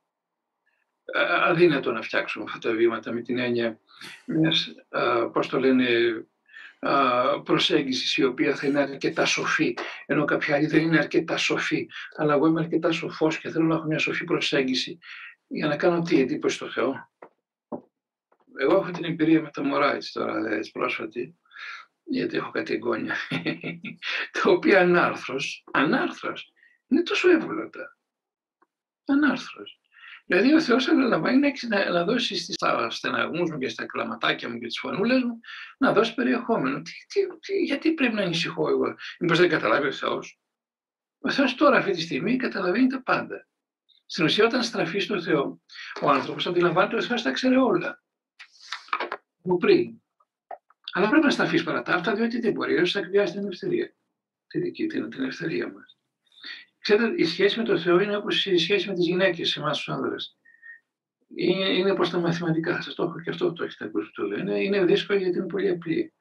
αδύνατο να φτιάξουμε αυτά τα βήματα με την έννοια μιας, πώς το λένε, προσέγγισης η οποία θα είναι αρκετά σοφή, ενώ κάποια άλλη δεν είναι αρκετά σοφή. Αλλά εγώ είμαι αρκετά σοφός και θέλω να έχω μια σοφή προσέγγιση για να κάνω τι εντύπωση στο Θεό. Εγώ έχω την εμπειρία με τα μωρά έτσι τώρα, έτσι πρόσφατη, γιατί έχω κάτι εγγόνια, τα οποία ανάρθρος, είναι τόσο εύγλωτα. Ανάρθρος. Δηλαδή ο Θεός αναλαμβάνει να δώσει στους στεναγμούς μου και στα κλαματάκια μου και τις φωνούλες μου, να δώσει περιεχόμενο. Γιατί πρέπει να ανησυχώ εγώ? Μήπως δεν καταλάβει ο Θεός? Ο Θεός τώρα αυτή τη στιγμή καταλαβαίνει τα πάντα. Στην ουσία όταν στραφεί στο Θεό, ο άνθρωπος αντιλαμβάνεται ότι ο Θεός τα ξέρει όλα. Από πριν. Αλλά πρέπει να στραφείς παρά τα αυτά, διότι δεν μπορεί, θα εκβιάσει την ελευθερία. Την ελευθερία μας. Ξέρετε, η σχέση με τον Θεό είναι όπως η σχέση με τις γυναίκες, εμάς τους άνδρες. Είναι όπως τα μαθηματικά. Σας το έχω και αυτό το έχετε ακούσει που το λένε. Είναι δύσκολο γιατί είναι πολύ απλή.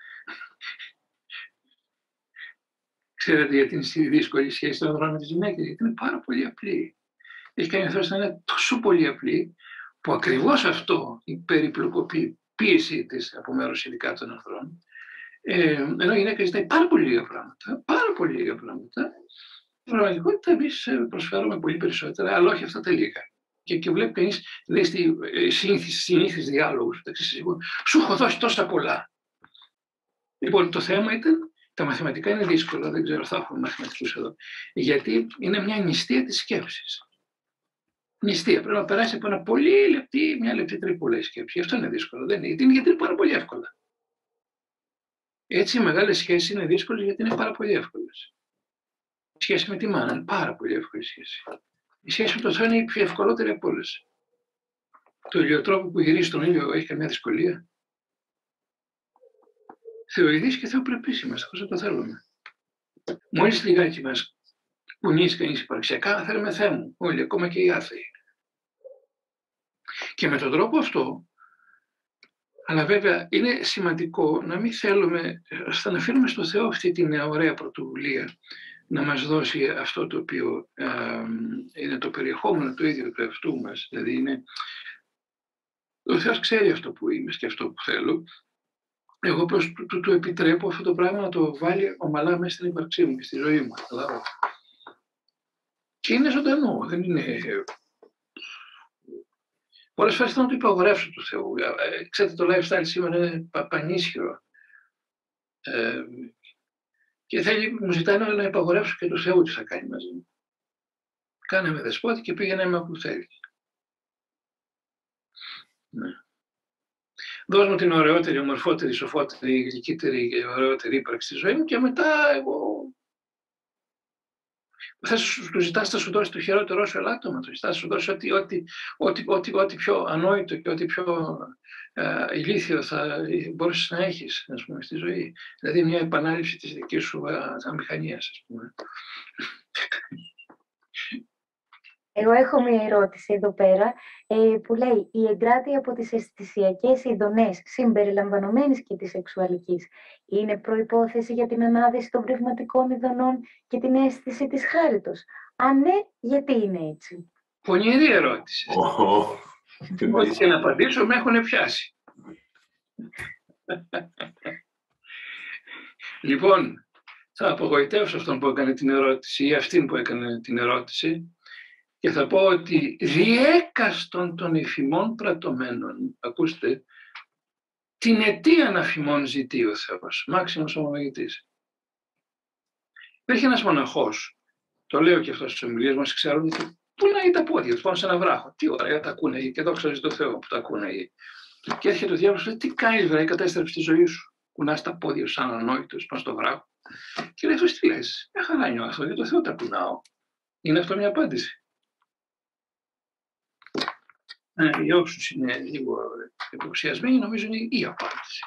Ξέρετε γιατί είναι δύσκολη η σχέση των ανδρών με τις γυναίκες? Γιατί είναι πάρα πολύ απλή. Έχει κάνει ο Θεός να είναι τόσο πολύ απλή, που ακριβώς αυτό η περιπλοκοποίηση της από μέρος ειδικά των ανδρών, ενώ η γυναίκα ζητάει πάρα πολύ λίγα πράγματα, στην πραγματικότητα εμείς προσφέρουμε πολύ περισσότερα, αλλά όχι αυτά τα λίγα. Και βλέπει κανείς, λέει στη συνήθις διάλογους, σου έχω δώσει τόσα πολλά. Λοιπόν, το θέμα ήταν, τα μαθηματικά είναι δύσκολα, δεν ξέρω, θα έχουμε μαθηματικούς εδώ, γιατί είναι μια νηστεία της σκέψης. Νηστεία, πρέπει να περάσει από μια λεπτή τρίπουλα η σκέψη. Γι' αυτό είναι δύσκολο, δεν είναι, γιατί είναι πάρα πολύ εύκολα. Έτσι, οι μεγάλες σχέσεις είναι δύσκολες γιατί είναι πάρα πολύ εύκολες. Η σχέση με τη μάνα είναι πάρα πολύ εύκολη σχέση. Η σχέση με το Θεό είναι η πιο ευκολότερη από όλες. Το ηλιοτρόπο που γυρίζει τον ήλιο έχει καμιά δυσκολία. Θεοειδείς και θεοπρεπείς είμαστε, όπως δεν το θέλουμε. Μόλις λιγάκι μας κουνήσει κανείς υπαρξιακά, θέλουμε Θεέ μου, όλοι, ακόμα και οι άθεοι. Και με τον τρόπο αυτό, αλλά βέβαια είναι σημαντικό να μην θέλουμε, να αφήνουμε στο Θεό αυτή την ωραία πρωτοβουλία, να μας δώσει αυτό το οποίο είναι το περιεχόμενο του ίδιου του εαυτού μας. Δηλαδή είναι, ο Θεός ξέρει αυτό που είμαι και αυτό που θέλω. Εγώ του επιτρέπω αυτό το πράγμα να το βάλει ομαλά μέσα στην ύπαρξή μου και στη ζωή μου. Και είναι ζωντανό, δεν είναι... Πολλές φορές θέλω να το υπαγορεύσω του Θεού. Ξέρετε, το lifestyle σήμερα είναι πανίσχυρο. Και μου ζητάει να υπαγορεύσω και του Θεού τι θα κάνει μαζί μου. Κάνε με δεσπότη και πήγαινε με όπου θέλει. Ναι. Δώσ' μου την ωραιότερη, ομορφότερη, σοφότερη, γλυκύτερη και ωραιότερη ύπαρξη στη ζωή μου και μετά εγώ... Του ζητάς να σου δώσει το χειρότερο σου ελάττωμα, του ζητάς να σου δώσει ό,τι πιο ανόητο και ό,τι πιο ηλίθιο θα μπορείς να έχεις, ας πούμε, στη ζωή. Δηλαδή μια επανάληψη της δικής σου αμηχανίας, ας πούμε. Εγώ έχω μια ερώτηση εδώ πέρα που λέει η εγκράτεια από τις αισθησιακές ειδονές συμπεριλαμβανομένης και της σεξουαλικής είναι προϋπόθεση για την ανάδυση των πνευματικών ειδονών και την αίσθηση της χάριτος. Αν ναι, γιατί είναι έτσι? Πονηρή ερώτηση. Ό,τι και να απαντήσω με έχουν πιάσει. Λοιπόν, θα απογοητεύσω αυτόν που έκανε την ερώτηση ή αυτήν που έκανε την ερώτηση και θα πω ότι διέκαστον των εφημών πρατωμένων, ακούστε, την αιτίαν αφημών ζητεί ο Θεός, μάξιμος ομολογητής. Υπήρχε ένας μοναχός, το λέω και αυτό στις ομιλίες μας, ξέρουν πού είναι τα πόδια του, πάνω σε ένα βράχο. Τι ωραία τα ακούνε και δόξα τω Θεώ που τα ακούνε. Και έρχεται ο διάβολος και λέει: τι κάνεις, βρε, κατέστρεψε τη ζωή σου. Κουνάς τα πόδια σου σαν ανόητος πάνω στο βράχο. Και λέει: αυτός τι λες, μια χαρά νιώθω, για το Θεό τα κουνάω. Είναι αυτό μια απάντηση? Οι όσους είναι λίγο υποψιασμένοι νομίζω είναι η απάντηση.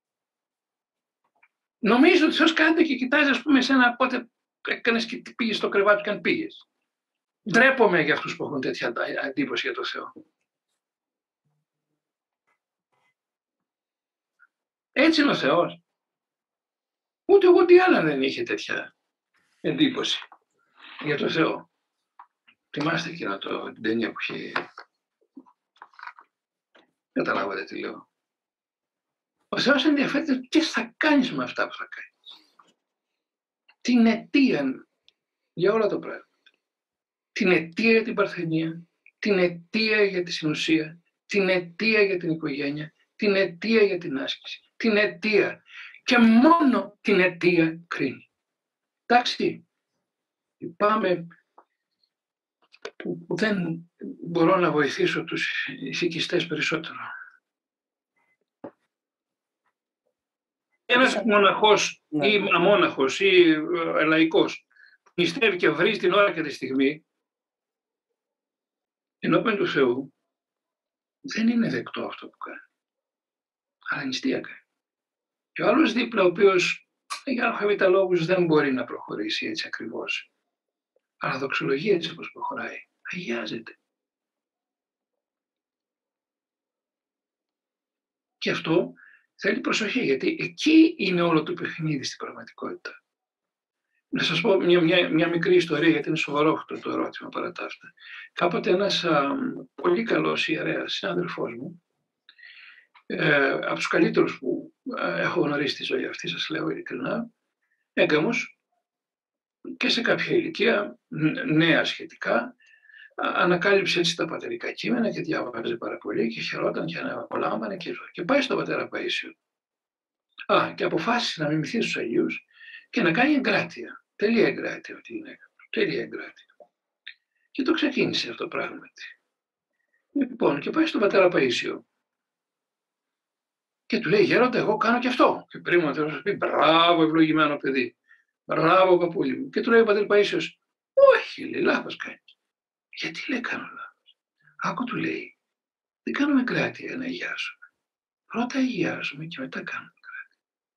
Νομίζω ότι Θεός κάνετε και κοιτάζει, ας πούμε, εσένα πότε έκανες και τι πήγες στο κρεβάτι και αν πήγες. Ντρέπομαι για αυτούς που έχουν τέτοια εντύπωση για το Θεό. Έτσι είναι ο Θεός. Ούτε εγώ τι άλλα δεν είχε τέτοια εντύπωση για το Θεό. Θυμάστε εκείνο την ταινία που είχε... Καταλάβατε τι λέω. Ο Θεός ενδιαφέρεται τι θα κάνεις με αυτά που θα κάνεις. Την αιτία για όλα τα πράγματα. Την αιτία για την παρθενία, την αιτία για τη συνουσία, την αιτία για την οικογένεια, την αιτία για την άσκηση, την αιτία. Και μόνο την αιτία κρίνει. Εντάξει, πάμε που δεν μπορώ να βοηθήσω τους ηθικιστές περισσότερο. Ένας μοναχός ή αμόναχος ή λαϊκός νηστεύει και βρίζει την ώρα και τη στιγμή ενώπιον του Θεού, δεν είναι δεκτό αυτό που κάνει. Αλλά νηστεία κάνει. Και ο άλλος δίπλα, ο οποίος για αλφαβήτα λόγους δεν μπορεί να προχωρήσει έτσι ακριβώς. Αλλά δοξολογεί έτσι όπως προχωράει. Αγιάζεται. Και αυτό θέλει προσοχή, γιατί εκεί είναι όλο το παιχνίδι στην πραγματικότητα. Να σας πω μια μικρή ιστορία, γιατί είναι σοβαρό το ερώτημα παρά τα αυτά. Κάποτε ένας πολύ καλός ιερέας, συνάδελφός μου, από τους καλύτερους που έχω γνωρίσει στη ζωή αυτή, σας λέω ειλικρινά, έγκαμος και σε κάποια ηλικία, νέα σχετικά, ανακάλυψε έτσι τα πατερικά κείμενα και διάβαζε πάρα πολύ και χαιρόταν και απολάμβανε και πάει στον πατέρα Παΐσιο. Και αποφάσισε να μιμηθεί στους Αγίους και να κάνει εγκράτεια. Τελεία εγκράτεια αυτή η γυναίκα. Τελεία εγκράτεια. Και το ξεκίνησε αυτό πράγματι. Λοιπόν, και πάει στον πατέρα Παΐσιο. Και του λέει, γέροντα, εγώ κάνω και αυτό. Και πριν ο Θεός πει, μπράβο, ευλογημένο παιδί. Μπράβο, παππούλη μου. Και του λέει ο πατέρα Παΐσιος, όχι, λέει, λάθος κάνεις. Γιατί λέει, κάνω λάθος. Άκου, του λέει, δεν κάνουμε εγκράτεια να αγιάσουμε. Πρώτα αγιάζουμε και μετά κάνουμε εγκράτεια.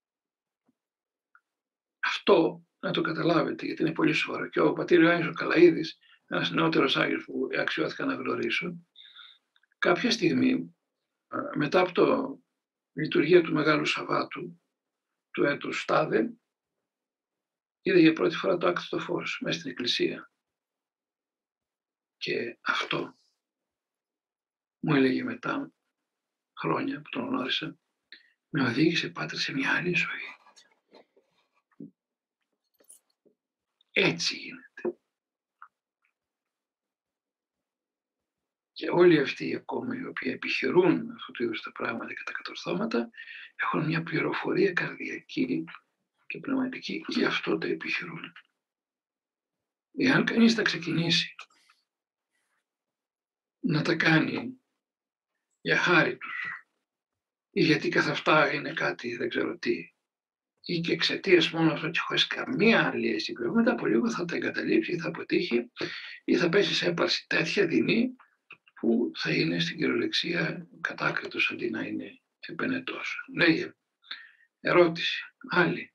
Αυτό να το καταλάβετε, γιατί είναι πολύ σοβαρό. Και ο πατήρ Ιωάννης ο Καλαΐδης, ένας νεότερος Άγιος που αξιώθηκα να γνωρίσω, κάποια στιγμή, μετά από το λειτουργία του Μεγάλου Σαββάτου, του έτους Τάδε, είδε για πρώτη φορά το άκτιστο φως μέσα στην εκκλησία. Και αυτό μου έλεγε μετά, χρόνια που τον γνώρισα, με οδήγησε, πάτερ, σε μια άλλη ζωή. Έτσι γίνεται. Και όλοι αυτοί ακόμα οι οποίοι επιχειρούν αυτού του είδους τα πράγματα και τα κατορθώματα έχουν μια πληροφορία καρδιακή και πνευματική, γι' αυτό τα επιχειρούν. Εάν κανείς τα ξεκινήσει να τα κάνει για χάρη τους ή γιατί καθ' αυτά είναι κάτι δεν ξέρω τι ή και εξαιτίας μόνο αυτό και χωρίς καμία άλλη αίσθηση, μετά από λίγο θα τα εγκαταλείψει ή θα αποτύχει ή θα πέσει σε έπαρση τέτοια δεινή που θα είναι στην κυριολεξία κατάκριτος αντί να είναι επενετός. Λέγε, ερώτηση, άλλη.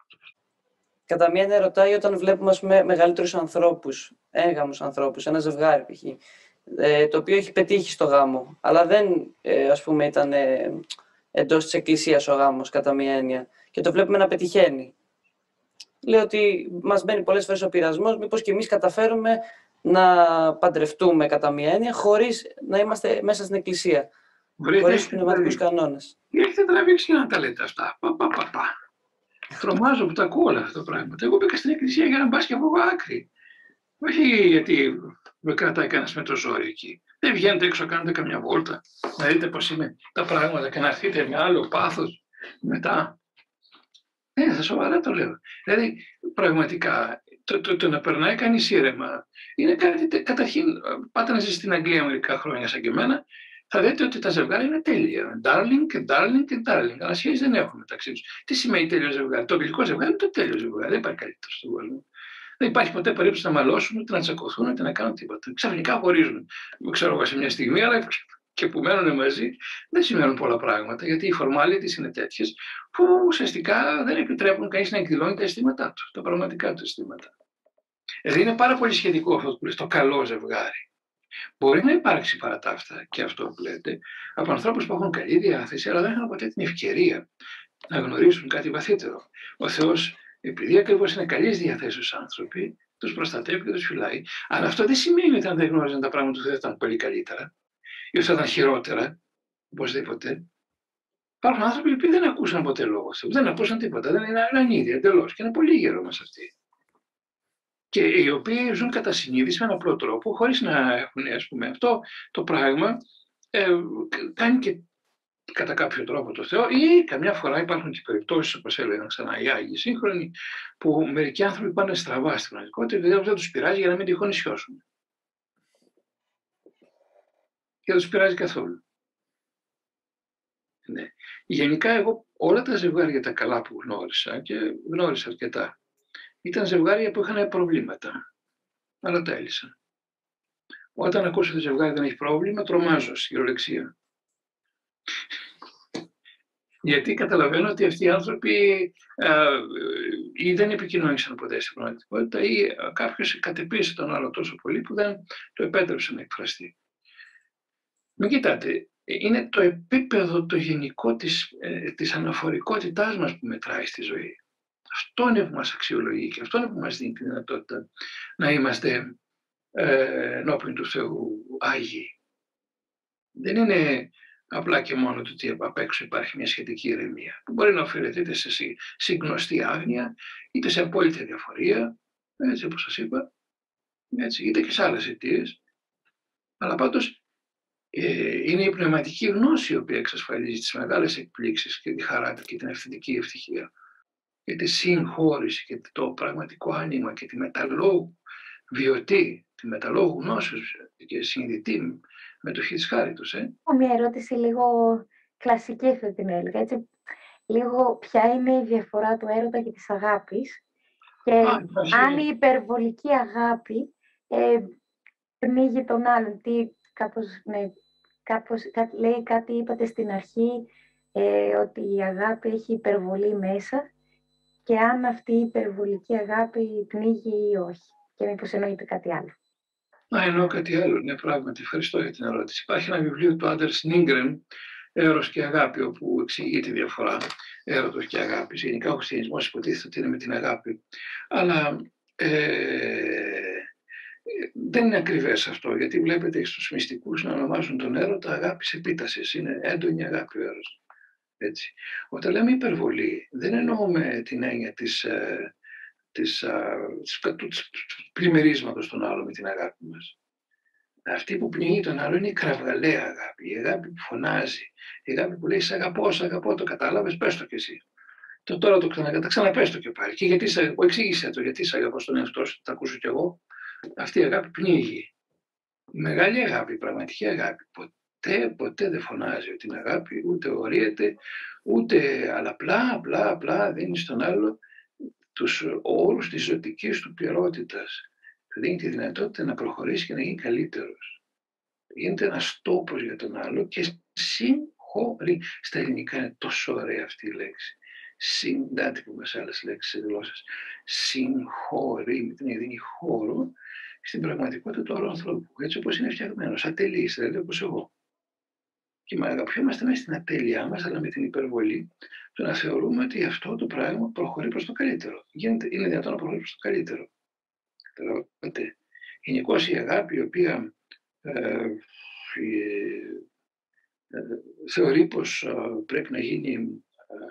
Κατά μία ρωτάει όταν βλέπουμε, ας πούμε, μεγαλύτερους ανθρώπους, έγαμους ανθρώπους, ένα ζευγάρι π.χ., το οποίο έχει πετύχει στο γάμο, αλλά δεν, ας πούμε, ήταν εντός της εκκλησίας ο γάμος, κατά μία έννοια, και το βλέπουμε να πετυχαίνει. Λέω ότι μας μπαίνει πολλές φορές ο πειρασμός, μήπως και εμείς καταφέρουμε να παντρευτούμε κατά μία έννοια, χωρίς να είμαστε μέσα στην εκκλησία, χωρίς πνευματικούς κανόνες. Έχετε τραβήξει να τα λέτε αυτά. Τρομάζω που τα ακούω όλα αυτά τα πράγματα. Εγώ μπήκα στην εκκλησία για να μπας και από άκρη. Όχι γιατί με κρατάει κανένας με το ζόρι εκεί. Δεν βγαίνετε έξω, κάνετε καμιά βόλτα, να δείτε πώς είναι τα πράγματα και να έρθετε με άλλο πάθος μετά. Θα σοβαρά το λέω. Δηλαδή, πραγματικά, το να περνάει κανείς ήρεμα είναι κάτι, καταρχήν, πάτε να ζεις στην Αγγλία μερικά χρόνια σαν και εμένα, θα δείτε ότι τα ζευγάρια είναι τέλεια. Darling και darling και darling. Αλλά σχέσεις δεν έχουν μεταξύ τους. Τι σημαίνει τέλειο ζευγάρι? Το αγγλικό ζευγάρι είναι το τέλειο ζευγάρι. Δεν υπάρχει καλύτερο στον κόσμο. Δεν υπάρχει ποτέ περίπτωση να μαλώσουν, ούτε να τσακωθούν, ούτε να κάνουν τίποτα. Ξαφνικά χωρίζουν. Ξέρω εγώ σε μια στιγμή, αλλά και που μένουν μαζί δεν σημαίνουν πολλά πράγματα. Γιατί οι formalities είναι τέτοιες που ουσιαστικά δεν επιτρέπουν κανείς να εκδηλώνει τα αισθήματά του, τα πραγματικά του αισθήματα. Δηλαδή είναι πάρα πολύ σχετικό αυτό που λες, το καλό ζευγάρι. Μπορεί να υπάρξει παρά τα αυτά και αυτό που λέτε από ανθρώπους που έχουν καλή διάθεση, αλλά δεν έχουν ποτέ την ευκαιρία να γνωρίσουν κάτι βαθύτερο. Ο Θεός, επειδή ακριβώς είναι καλής διαθέσεως άνθρωποι, τους προστατεύει και τους φυλάει. Αλλά αυτό δεν σημαίνει ότι αν δεν γνώριζαν τα πράγματα του θα ήταν πολύ καλύτερα ή ότι θα ήταν χειρότερα, οπωσδήποτε. Υπάρχουν άνθρωποι που δεν ακούσαν ποτέ λόγο Θεού, δεν ακούσαν τίποτα, δεν είναι ανίδια εντελώς και είναι πολύ γερό μας αυτοί. Και οι οποίοι ζουν κατά συνείδηση με έναν απλό τρόπο, χωρίς να έχουν, ας πούμε, αυτό το πράγμα κάνει και κατά κάποιο τρόπο το Θεό, ή καμιά φορά υπάρχουν και περιπτώσεις, όπως έλεγαν ξανά οι Άγιοι σύγχρονοι, που μερικοί άνθρωποι πάνε στραβά στην πραγματικότητα, δηλαδή δεν τους πειράζει για να μην τυχόν νησιώσουν. Και δεν τους πειράζει καθόλου. Ναι. Γενικά, εγώ όλα τα ζευγάρια τα καλά που γνώρισα, και γνώρισα αρκετά, ήταν ζευγάρια που είχαν προβλήματα, αλλά τα έλυσαν. Όταν ακούσω ότι το ζευγάρι δεν έχει πρόβλημα, τρομάζω στην κυριολεξία. Γιατί καταλαβαίνω ότι αυτοί οι άνθρωποι ή δεν επικοινώνησαν ποτέ στην πραγματικότητα ή κάποιος κατεπίεσε τον άλλο τόσο πολύ που δεν το επέτρεψε να εκφραστεί. Μην κοιτάτε, είναι το επίπεδο το γενικό της αναφορικότητάς μας που μετράει στη ζωή. Αυτό είναι που μας αξιολογεί και αυτό είναι που μας δίνει τη δυνατότητα να είμαστε ενώπιον του Θεού Άγιοι. Δεν είναι απλά και μόνο το ότι απ' έξω υπάρχει μια σχετική ηρεμία που μπορεί να οφείλεται είτε σε συγκνωστή άγνοια, είτε σε απόλυτη αδιαφορία, έτσι όπως σας είπα, έτσι, είτε και σε άλλες αιτίες, Αλλά πάντως είναι η πνευματική γνώση η οποία εξασφαλίζει τις μεγάλες εκπλήξεις και τη χαρά και την αυθεντική ευτυχία και τη συγχώρηση και το πραγματικό άνοιγμα και τη μεταλόγου βιωτή, τη μεταλόγου γνώσεως και συνειδητή μετοχή της χάριτος. Μια ερώτηση λίγο κλασική θα την έλεγα, έτσι. Λίγο ποια είναι η διαφορά του έρωτα και της αγάπης και αν η υπερβολική αγάπη πνίγει τον άλλον. Λέει κάτι, είπατε στην αρχή, ότι η αγάπη έχει υπερβολή μέσα και αν αυτή η υπερβολική αγάπη πνίγει ή όχι. Και μήπως εννοείται κάτι άλλο. Εννοώ κάτι άλλο, ναι, πράγματι. Ευχαριστώ για την ερώτηση. Υπάρχει ένα βιβλίο του Άντερς Νίγκρεμ, Έρος και Αγάπη, όπου εξηγεί τη διαφορά έρωτος και αγάπης. Γενικά ο χριστιανισμός υποτίθεται ότι είναι με την αγάπη. Αλλά δεν είναι ακριβές αυτό, γιατί βλέπετε στους μυστικούς να ονομάζουν τον έρωτα αγάπης επίτασης. Είναι έντονη αγάπη ο έρος. Έτσι. Όταν λέμε υπερβολή, δεν εννοούμε την έννοια του πλημμυρίσματος των άλλων με την αγάπη μας. Αυτή που πνίγει τον άλλο είναι η κραυγαλαία αγάπη, η αγάπη που φωνάζει, η αγάπη που λέει «Σ' αγαπώ, το κατάλαβες, πες το κι εσύ». Τώρα το ξαναπες το και πάλι. Και γιατί σ' αγαπώ, εξήγησέ το, γιατί σ' αγαπώ στον εαυτό σου, θα ακούσω κι εγώ. Αυτή η αγάπη πνίγει. Η μεγάλη αγάπη, η πραγματική αγάπη, ποτέ δεν φωνάζει ότι είναι αγάπη, ούτε ορίεται, αλλά απλά δίνει στον άλλο τους όρους της ζωτικής του πληρότητας. Δίνει τη δυνατότητα να προχωρήσει και να γίνει καλύτερος. Γίνεται ένας τόπος για τον άλλο και συγχωρεί. Στα ελληνικά είναι τόσο ωραία αυτή η λέξη. Συντάτη που με σε άλλες λέξεις σε γλώσσες. Συγχωρεί, με την δίνει χώρο στην πραγματικότητα του άλλου ανθρώπου. Έτσι όπως είναι φτιαγμένος, ατελής, δηλαδή όπως εγώ. Και αγαπιόμαστε μέσα στην ατέλειά μας, αλλά με την υπερβολή του να θεωρούμε ότι αυτό το πράγμα προχωρεί προς το καλύτερο. Είναι δυνατόν να προχωρεί προς το καλύτερο. Γενικώς η αγάπη, η οποία θεωρεί πως πρέπει να γίνει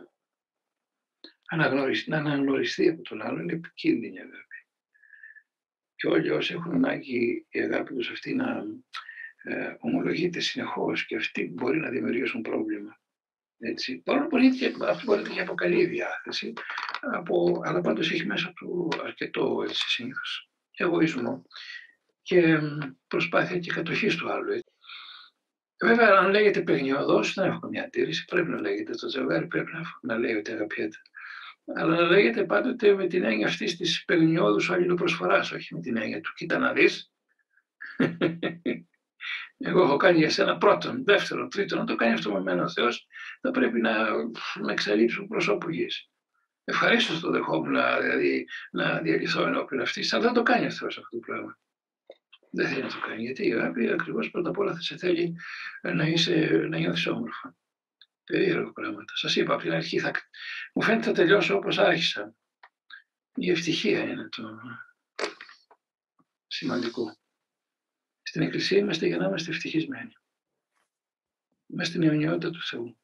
να αναγνωριστεί από τον άλλον, είναι επικίνδυνη αγάπη. Και όλοι όσοι έχουν ανάγκη η αγάπη τους αυτή να ομολογείται συνεχώς και αυτοί μπορεί να δημιουργήσουν πρόβλημα. Έτσι. Παρόλο που αυτό μπορεί να έχει από καλή διάθεση, αλλά πάντως έχει μέσα του αρκετό συνήθως εγωισμό και προσπάθεια και κατοχής του άλλου. Έτσι. Βέβαια, αν λέγεται παιγνιωδώς, δεν έχω καμία αντίρρηση. Πρέπει να λέγεται το ζευγάρι, πρέπει να λέει ότι αγαπιέται. Αλλά να λέγεται πάντοτε με την έννοια αυτή τη παιγνιώδους αλληλοπροσφοράς, όχι με την έννοια του κοίτα να δεις. Εγώ έχω κάνει για σένα πρώτον, δεύτερον, τρίτον, να το κάνει αυτό με μένα ο Θεός, θα πρέπει να με εξαλείψουν προσώπου γης. Ευχαρίστως το δεχόμουν να διαλυθώ ενώπιον αυτής, αλλά δεν το κάνει ο Θεός αυτό το πράγμα. Δεν θέλει να το κάνει, γιατί η αγάπη ακριβώς πρώτα απ' όλα θα σε θέλει να νιώθεις όμορφα. Περίεργα πράγματα. Σας είπα από την αρχή, μου φαίνεται θα τελειώσω όπως άρχισα. Η ευτυχία είναι το σημαντικό. Στην Εκκλησία είμαστε για να είμαστε ευτυχισμένοι. Είμαστε στην αιωνιότητα του Θεού.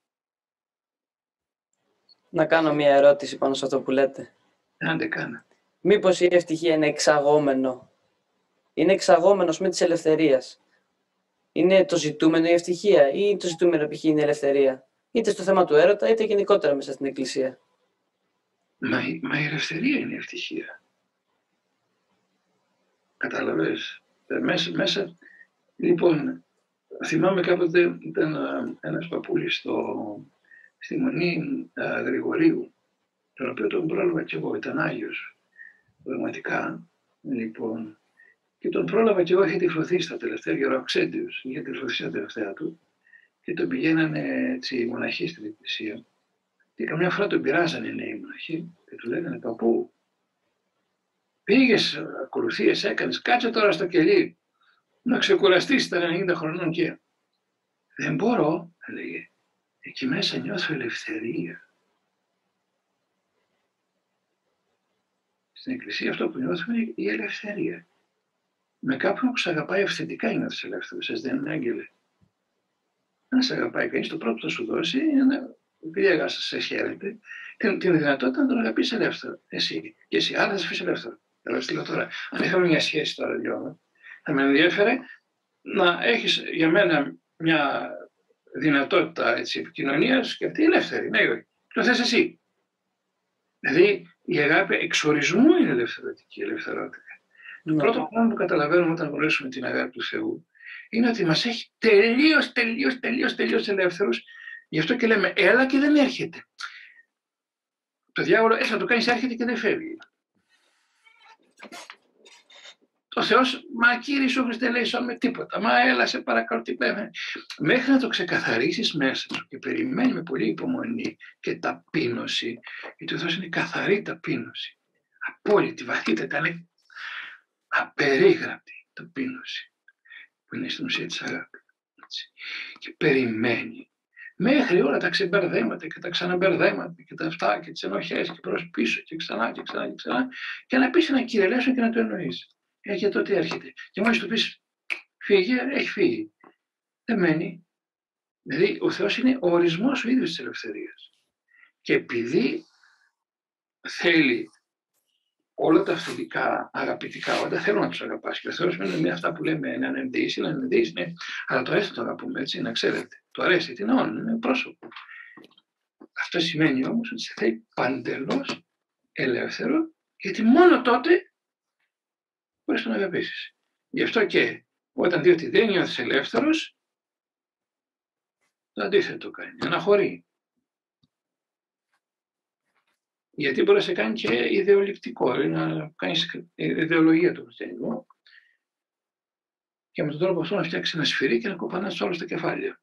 Να κάνω μια ερώτηση πάνω σε αυτό που λέτε. Άντε κάνε. Μήπως η ευτυχία είναι εξαγόμενο. Είναι εξαγόμενος με της ελευθερίας. Είναι το ζητούμενο η ευτυχία ή το ζητούμενο π.χ. είναι η ελευθερία. Είτε στο θέμα του έρωτα είτε γενικότερα μέσα στην Εκκλησία. Μα η ελευθερία είναι η ευτυχία. Κατάλαβες. Μέσα. Λοιπόν, θυμάμαι κάποτε ήταν ένας παππούλης στη Μονή Γρηγορίου, τον οποίο τον πρόλαβα και εγώ, ήταν Άγιος, πραγματικά, λοιπόν, και τον πρόλαβα και εγώ, είχε τυφλωθεί στα τελευταία, Γεροαξέντιος, είχε τυφλωθεί στα τελευταία του, και τον πηγαίνανε έτσι οι μοναχοί στην Εκκλησία, και καμιά φορά τον πειράζανε οι νέοι μοναχοί, και του λέγανε, παππού, πήγες, ακολουθίες έκανες, κάτσε τώρα στο κελί, να ξεκουραστείς, ήταν 90 χρονών και δεν μπορώ, έλεγε, εκεί μέσα νιώθω ελευθερία. Στην Εκκλησία αυτό που νιώθουμε είναι η ελευθερία. Με κάποιον που σε αγαπάει αυθεντικά νιώθεις ελεύθερος, σας δεν είναι άγγελε. Αν σε αγαπάει κανείς, το πρώτο που θα σου δώσει είναι επειδή σε χαίρεται, την δυνατότητα να τον αγαπήσεις ελεύθερο. Εσύ και εσύ, άρα θα σε αφήσει ελεύθερο. Λέω τώρα, αν είχαμε μια σχέση τώρα δυο, θα με ενδιέφερε να έχεις για μένα μια δυνατότητα επικοινωνίας και αυτή ελεύθερη, ναι ή όχι. Το θες εσύ. Δηλαδή η αγάπη εξορισμού είναι ελευθερωτική, ελευθερότητα. Το πρώτο πράγμα που καταλαβαίνουμε όταν γνωρίσουμε την αγάπη του Θεού είναι ότι μας έχει τελείως ελεύθερους. Γι' αυτό και λέμε έλα και δεν έρχεται. Το διάβολο έτσι να το κάνεις έρχεται και δεν φεύγει. Ο Θεός, μα Κύριε Ιησού Χριστέ, λέει με τίποτα. Μα έλα σε παρακαλώ τι πέφτει. Μέχρι να το ξεκαθαρίσεις μέσα σου και περιμένει με πολύ υπομονή και ταπείνωση, γιατί ο Θεός είναι καθαρή ταπείνωση. Απόλυτη, βαθύτατα, είναι απερίγραπτη ταπείνωση, που είναι στην ουσία της αγάπης. Και περιμένει μέχρι όλα τα ξεμπερδέματα και τα ξαναμπερδέματα και τα αυτά και τις ενοχές και προς πίσω και ξανά και να πεις ένα κυρελέσιο και να το εννοείς. Και τότε έρχεται. Και μόλις του πεις φύγε, έχει φύγει. Δεν μένει. Δηλαδή ο Θεός είναι ο ορισμός ο ίδιος της ελευθερίας. Και επειδή θέλει όλα τα αυθεντικά, αγαπητικά, όταν θέλω να τους αγαπάς και ο Θεός μένει με αυτά που λέμε να ενδύσει, ναι, αλλά το αρέσει το αγαπούμε, έτσι, να ξέρετε. Το αρέσει, τι είναι πρόσωπο. Αυτό σημαίνει όμως ότι σε θέλει παντελώς ελεύθερο, γιατί μόνο τότε μπορείς να αγαπήσεις. Γι' αυτό και όταν δει ότι δεν νιώθεις ελεύθερος, το αντίθετο κάνει, αναχωρεί. Γιατί μπορεί να σε κάνει και ιδεολειπτικό, να κάνεις ιδεολογία του χριστιανισμού και με τον τρόπο αυτό να φτιάξει ένα σφυρί και να κοπανάς τους όλους τα κεφάλια.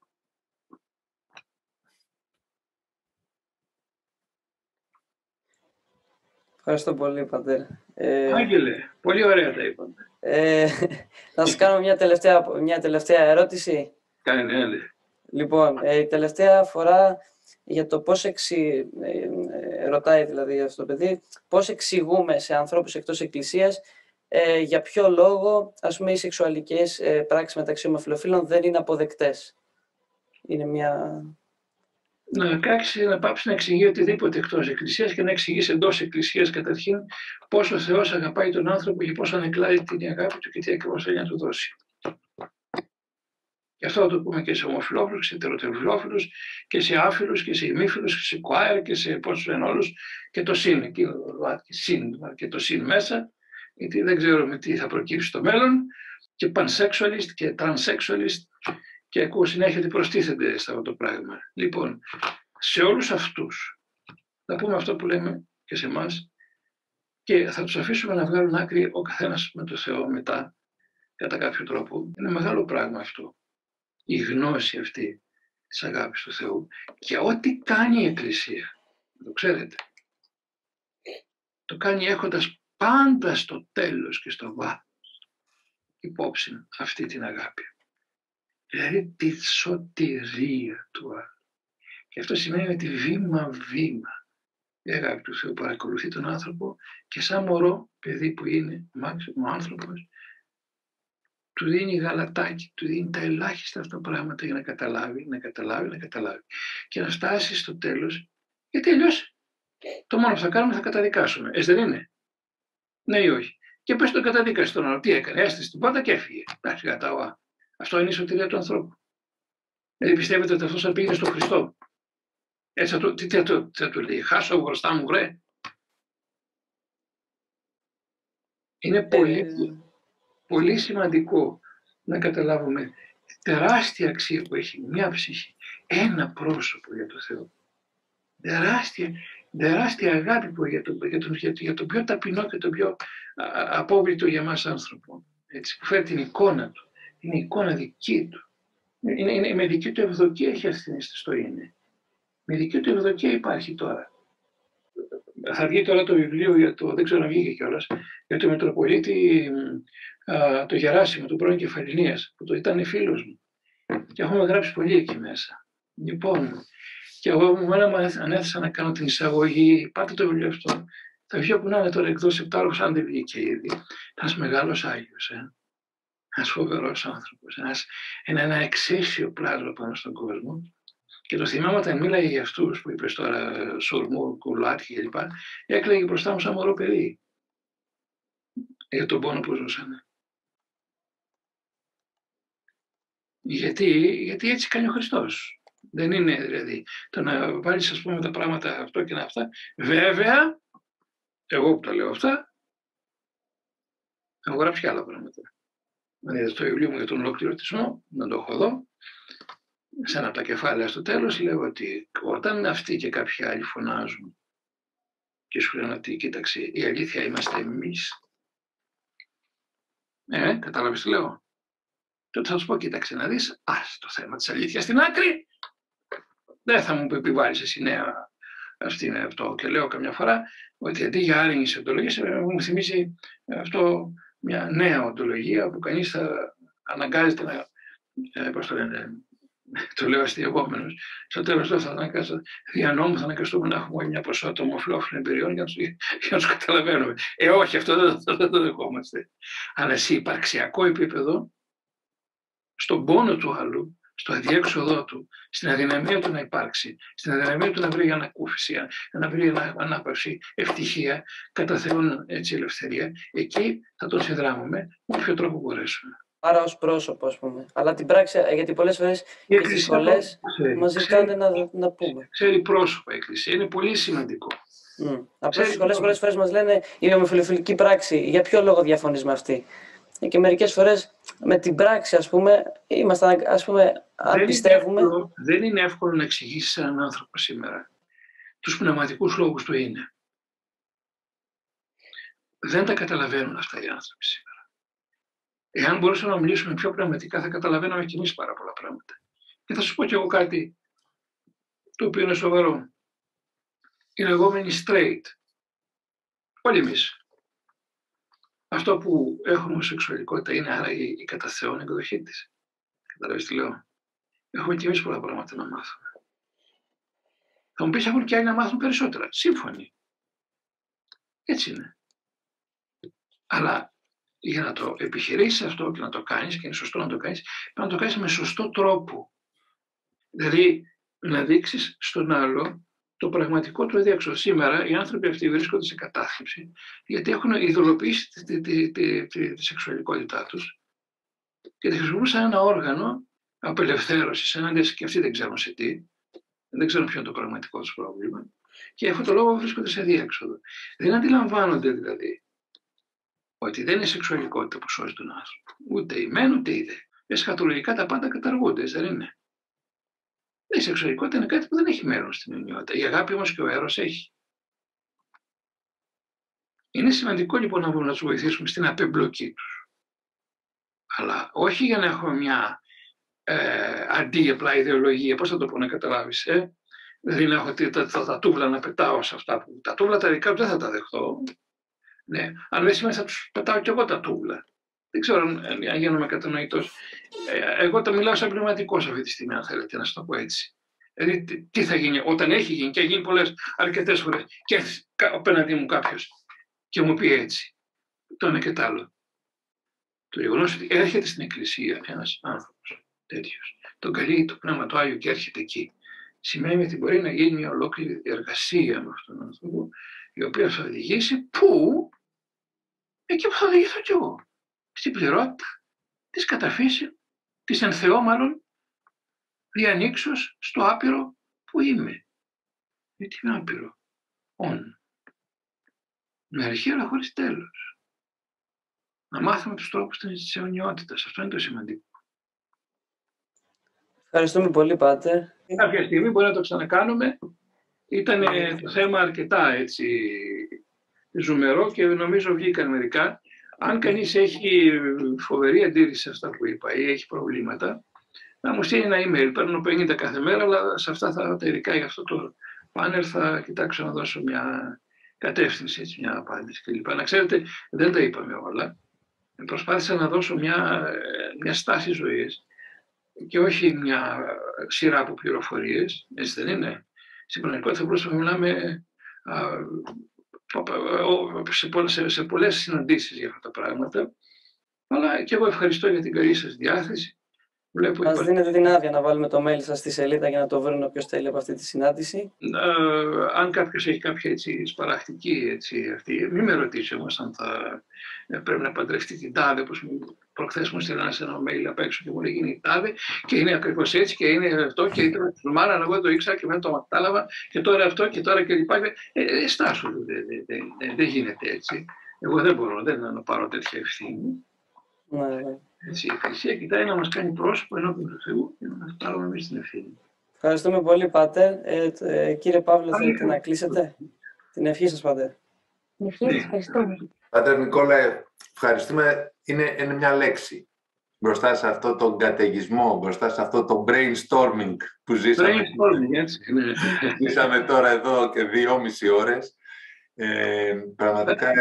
Ευχαριστώ πολύ, πατέρ. Άγγελε, πολύ ωραία τα είπατε. Θα σας κάνω μια τελευταία ερώτηση. Κάνε, Λοιπόν, η τελευταία αφορά για το πώς ρωτάει δηλαδή αυτό το παιδί, πώς εξηγούμε σε ανθρώπους εκτός εκκλησίας για ποιο λόγο, ας πούμε, οι σεξουαλικές πράξεις μεταξύ ομοφυλοφίλων δεν είναι αποδεκτές. Είναι μια... Να πάψει να εξηγεί οτιδήποτε εκτός εκκλησίας και να εξηγήσει εντός εκκλησίας καταρχήν πώς ο Θεός αγαπάει τον άνθρωπο και πώς ανεκλάει την αγάπη του και τι ακριβώς θέλει να του δώσει. Γι' αυτό θα το πούμε και σε ομοφυλόφιλους, σε ετεροφιλόφιλους και σε άφιλους και σε ημίφιλους και σε κουάιρ και σε πόσους είναι όλους και το συν εκεί, και το συν μέσα, γιατί δεν ξέρουμε τι θα προκύψει στο μέλλον και pansexualist και transsexualist και ακούω συνέχεια ότι προστίθενται σε αυτό το πράγμα. Λοιπόν, σε όλους αυτούς θα πούμε αυτό που λέμε και σε εμάς και θα τους αφήσουμε να βγάλουν άκρη ο καθένας με το Θεό μετά, κατά κάποιο τρόπο. Είναι μεγάλο πράγμα αυτό. Η γνώση αυτή της αγάπης του Θεού και ό,τι κάνει η Εκκλησία, το ξέρετε, το κάνει έχοντας πάντα στο τέλος και στο βάθος υπόψη αυτή την αγάπη. Δηλαδή τη σωτηρία του άλλου. Και αυτό σημαίνει ότι βήμα-βήμα η αγάπη του Θεού παρακολουθεί τον άνθρωπο και σαν μωρό παιδί που είναι ο άνθρωπος, του δίνει γαλατάκι, του δίνει τα ελάχιστα αυτά πράγματα για να καταλάβει. Και να φτάσει στο τέλος, γιατί αλλιώς το μόνο που θα κάνουμε θα καταδικάσουμε. Έτσι δεν είναι? Ναι ή όχι? Και πες το καταδίκασε τον άλλο. Τι έκανε? Έστησε την πόρτα και έφυγε. Εντάξει, κατάλαβα. Αυτό είναι η σωτηρία του ανθρώπου. Δηλαδή πιστεύετε ότι αυτός θα πήγε στον Χριστό? Έτσι θα του λέει? Χάσω μπροστά μου, βρε. Είναι πολύ σημαντικό να καταλάβουμε τη τεράστια αξία που έχει μια ψυχή, ένα πρόσωπο για το Θεό. Τεράστια αγάπη που για τον πιο ταπεινό και τον πιο απόβλητο για μας άνθρωπο. Έτσι, που φέρει την εικόνα του, την εικόνα δική του. Με δική του ευδοκία έχει ασθενήσει το είναι. Με δική του ευδοκία υπάρχει τώρα. Θα βγει τώρα το βιβλίο για το, δεν ξέρω αν βγήκε κιόλας, για το Μητροπολίτη το Γεράσιμο, του πρώην Κεφαληνίας, που το ήταν φίλος μου. Και έχουμε γράψει πολύ εκεί μέσα. Λοιπόν, και εγώ μου ανέθεσα να κάνω την εισαγωγή, πάτε το βιβλίο αυτό. Θα βγει όπου να είναι τώρα εκδόση επτάροχος, αν δεν βγήκε ήδη. Ένας μεγάλος Άγιος, ένας φοβερός άνθρωπος, ένα εξαίσιο πλάσμα πάνω στον κόσμο. Και το θυμάμαι όταν μίλαγε για αυτούς που είπες τώρα, Σουρμού, Κουλάτχη κλπ. Έκλαιγε μπροστά μου σαν μωρό παιδί για τον πόνο που ζούσαν. Γιατί έτσι κάνει ο Χριστός. Δεν είναι δηλαδή το να βάλεις, ας πούμε, τα πράγματα αυτό και αυτά. Βέβαια, εγώ που τα λέω αυτά, έχω γράψει και άλλα πράγματα. Δηλαδή, στο βιβλίο μου για τον ολοκληρωτισμό, να το έχω εδώ, σε ένα από τα κεφάλαια στο τέλος, λέω ότι όταν αυτοί και κάποιοι άλλοι φωνάζουν και σου λένε ότι κοίταξε, η αλήθεια είμαστε εμείς. Κατάλαβες τι λέω. Τότε θα σου πω, κοίταξε να δεις, το θέμα της αλήθειας στην άκρη. Δεν θα μου επιβάλλεις εσύ νέα αυτό. Και λέω καμιά φορά ότι αντί για άρνηση οντολογίας, μου θυμίζει αυτό μια νέα οντολογία που κανείς θα αναγκάζεται να, πώς το λένε, το λέω αστειευόμενος, στο τέλος δεν θα αναγκάζεται, δια νόμου θα αναγκαστούμε να έχουμε μια ποσότητα ομοφυλόφιλων εμπειριών για να τους καταλαβαίνουμε. Όχι, αυτό δεν το δεχόμαστε. Αλλά σε υπαρξιακό επίπεδο, στον πόνο του άλλου, στο αδιέξοδό του, στην αδυναμία του να υπάρξει, στην αδυναμία του να βρει ανακούφιση, να βρει ανάπαυση, ευτυχία, κατά Θεόν έτσι ελευθερία, εκεί θα τον συνδράμουμε με όποιο τρόπο μπορέσουμε. Άρα ως πρόσωπο, ας πούμε. Αλλά την πράξη, γιατί πολλές φορές και στις σχολές μας ζητάνε να πούμε. Ξέρει πρόσωπα η Εκκλησία, είναι πολύ σημαντικό. Απλώς στις σχολές πολλές φορές μας λένε η ομοφυλοφιλική πράξη, για ποιο λόγο διαφωνείς με αυτή. Και μερικές φορές με την πράξη, ας πούμε, είμαστε, ας πούμε, αν πιστεύουμε... Δεν είναι εύκολο να εξηγήσεις έναν άνθρωπο σήμερα. Τους πνευματικούς λόγους του είναι. Δεν τα καταλαβαίνουν αυτά οι άνθρωποι σήμερα. Εάν μπορούσαμε να μιλήσουμε πιο πραγματικά, θα καταλαβαίναμε κι εμείς πάρα πολλά πράγματα. Και θα σου πω κι εγώ κάτι το οποίο είναι σοβαρό. Οι λεγόμενοι straight. Όλοι εμείς. Αυτό που έχουμε ως σεξουαλικότητα είναι άρα η κατά Θεόν εκδοχή της. Καταλαβαίνεις τι λέω. Έχουμε κι εμείς πολλά πράγματα να μάθουμε. Θα μου πεις έχουν και άλλοι να μάθουν περισσότερα. Σύμφωνοι. Έτσι είναι. Αλλά για να το επιχειρήσεις αυτό και να το κάνεις, και είναι σωστό να το κάνεις, πρέπει να το κάνεις με σωστό τρόπο. Δηλαδή να δείξεις στον άλλο το πραγματικό του αδιέξοδο. Σήμερα οι άνθρωποι αυτοί βρίσκονται σε κατάθλιψη γιατί έχουν ειδωλοποιήσει τη σεξουαλικότητά τους και τη χρησιμοποιούν σαν ένα όργανο απελευθέρωσης ενάντια και αυτοί δεν ξέρουν σε τι, δεν ξέρουν ποιο είναι το πραγματικό τους πρόβλημα και αυτό το λόγο βρίσκονται σε αδιέξοδο. Δεν αντιλαμβάνονται δηλαδή ότι δεν είναι η σεξουαλικότητα που σώζει τον άνθρωπο. Ούτε η μεν ούτε η δε. Εσχατολογικά τα πάντα καταργούνται, δεν είναι. Η σεξουαλικότητα είναι κάτι που δεν έχει μέλλον στην ενιότητα. Η αγάπη όμως και ο έρος έχει. Είναι σημαντικό λοιπόν να τους βοηθήσουμε στην απεμπλοκή τους. Αλλά όχι για να έχουμε μια αντίεπλα ιδεολογία, πώς θα το πω να καταλάβεις, Δηλαδή να έχω τα τούβλα να πετάω σε αυτά που... Τα τούβλα τα δικά του δεν θα τα δεχτώ. Ναι. Αν δεν σημαίνει θα τους πετάω κι εγώ τα τούβλα. Δεν ξέρω αν γίνομαι κατανοητός. Εγώ τα μιλάω σαν πνευματικός αυτή τη στιγμή, αν θέλετε να σας το πω έτσι. Δηλαδή, τι θα γίνει όταν έχει γίνει και έχει γίνει αρκετές φορές και έρθει απέναντί μου κάποιος και μου πει έτσι, το ένα και το άλλο. Το γεγονός ότι έρχεται στην εκκλησία ένας άνθρωπος τέτοιος, τον καλεί το Πνεύμα του Άγιου και έρχεται εκεί, σημαίνει ότι μπορεί να γίνει μια ολόκληρη εργασία με αυτόν τον άνθρωπο, η οποία θα οδηγήσει πού, εκεί που θα οδηγηθώ κι εγώ. Στην πληρότητα της καταφύσεως, της εν Θεώ μάλλον, διανοίξεως στο άπειρο που είμαι. Γιατί είμαι άπειρο. Με αρχή αλλά χωρίς τέλος. Να μάθουμε τους τρόπους της αιωνιότητας. Αυτό είναι το σημαντικό. Ευχαριστούμε πολύ, Πάτερ. Κάποια στιγμή μπορεί να το ξανακάνουμε. Ήταν το θέμα αρκετά έτσι ζουμερό και νομίζω βγήκαν μερικά. Αν κανείς έχει φοβερή αντίρρηση σε αυτά που είπα ή έχει προβλήματα, να μου στείλει ένα email. Παίρνω 50 κάθε μέρα, αλλά σε αυτά τα ειδικά για αυτό το πάνελ θα κοιτάξω να δώσω μια κατεύθυνση, έτσι, μια απάντηση κλπ. Να ξέρετε, δεν τα είπαμε όλα. Προσπάθησα να δώσω μια στάση ζωής και όχι μια σειρά από πληροφορίες, έτσι δεν είναι. Στην πραγματικότητα θα μπορούσαμε να μιλάμε σε πολλές συναντήσεις για αυτά τα πράγματα, αλλά και εγώ ευχαριστώ για την καλή σας διάθεση. Μας δίνετε την άδεια να βάλουμε το mail σας στη σελίδα για να το βρουν όποιος θέλει από αυτή τη συνάντηση. Αν κάποιος έχει κάποια έτσι σπαραχτική αυτή, μην με ρωτήσει όμως αν θα πρέπει να παντρευτεί την τάδε, όπως μου Προχθές μου στείλανε ένα mail απ' έξω και μου λέει γίνει τάδε και είναι ακριβώς έτσι και είναι αυτό και ήταν μάνα, αλλά εγώ το ήξερα και δεν το κατάλαβα και τώρα αυτό και τώρα και λοιπά. Στάσου, δεν γίνεται έτσι. Εγώ δεν μπορώ, δεν να πάρω τέτοια ευθύνη. Έτσι, η Εκκλησία κοιτάει να μας κάνει πρόσωπο ενώπιον του Θεού και να μας πάρουμε εμείς την ευθύνη. Ευχαριστούμε πολύ, Πάτερ. Κύριε Παύλο, θέλετε να κλείσετε την ευχή σας, Πάτερ? Την ευχή σας, ευχαριστούμε. Πάτερ Νικόλα, ευχαριστούμε. Είναι μια λέξη. Μπροστά σε αυτό τον καταιγισμό, μπροστά σε αυτό το brainstorming που ζήσαμε. Brainstorming, έτσι. Ζήσαμε τώρα εδώ και 2,5 ώρες. Πραγματικά,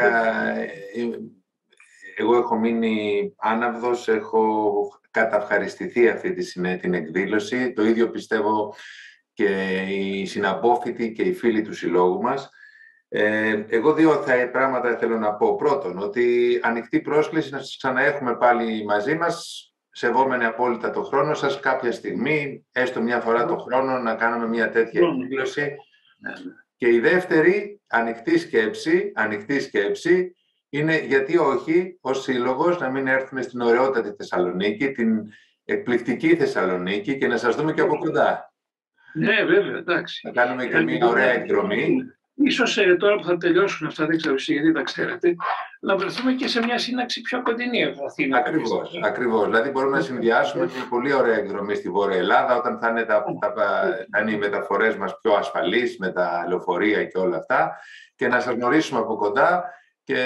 εγώ έχω μείνει άναυδος, έχω καταυχαριστηθεί αυτή την εκδήλωση. Το ίδιο πιστεύω και οι συναπόφοιτοι και οι φίλοι του συλλόγου μας. Εγώ δύο πράγματα θέλω να πω. Πρώτον, ότι ανοιχτή πρόσκληση να σας ξαναέχουμε πάλι μαζί μας, σεβόμενοι απόλυτα το χρόνο σας, κάποια στιγμή, έστω μια φορά το χρόνο, να κάνουμε μια τέτοια εκδήλωση. Και η δεύτερη, ανοιχτή σκέψη, είναι γιατί όχι ως σύλλογος να μην έρθουμε στην ωραιότατη Θεσσαλονίκη, την εκπληκτική Θεσσαλονίκη και να σας δούμε και από κοντά. Ναι, βέβαια, εντάξει. Να κάνουμε και μια ωραία εκδρομή. Ίσως τώρα που θα τελειώσουν αυτά, δεν ξέρω εσείς γιατί τα ξέρετε, να βρεθούμε και σε μια σύναξη πιο κοντινή από Αθήνα. Ακριβώς. Δηλαδή μπορούμε να συνδυάσουμε μια πολύ ωραία εκδρομή στη Βόρεια Ελλάδα, όταν θα είναι οι μεταφορές μας πιο ασφαλείς, με τα λεωφορεία και όλα αυτά, και να σας γνωρίσουμε από κοντά και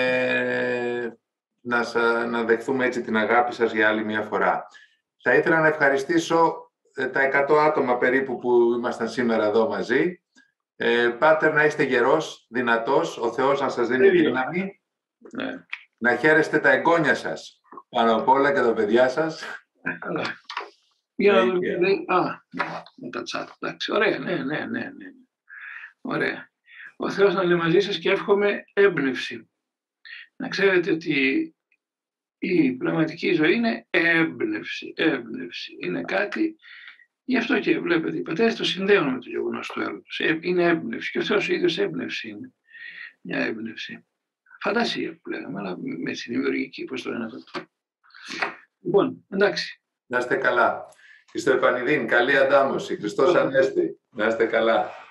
να δεχθούμε έτσι την αγάπη σας για άλλη μια φορά. Θα ήθελα να ευχαριστήσω τα 100 άτομα περίπου που ήμασταν σήμερα εδώ μαζί. Πάτερ, να είστε γερός, δυνατός, ο Θεός να σας δίνει δύναμη. Ναι. Να χαίρεστε τα εγγόνια σας, πάνω απ' όλα και τα παιδιά σας. Καλά. Για να δούμε, με τα τσάτ, εντάξει, ωραία, ναι. Ωραία. Ο Θεός να είναι μαζί σας και εύχομαι έμπνευση. Να ξέρετε ότι η πραγματική ζωή είναι έμπνευση. Είναι κάτι. Γι' αυτό και βλέπετε, οι πατέρες το συνδέουν με το γεγονός του έρωτος. Είναι έμπνευση. Και ο Θεός ο ίδιος έμπνευση είναι. Μια έμπνευση. Φαντασία που λέγαμε, αλλά με τη δημιουργική, πώς το λένε αυτό. Λοιπόν, εντάξει. Να είστε καλά. Χριστό Επανειδήν, καλή αντάμωση. Χριστός Ανέστη. Να είστε καλά.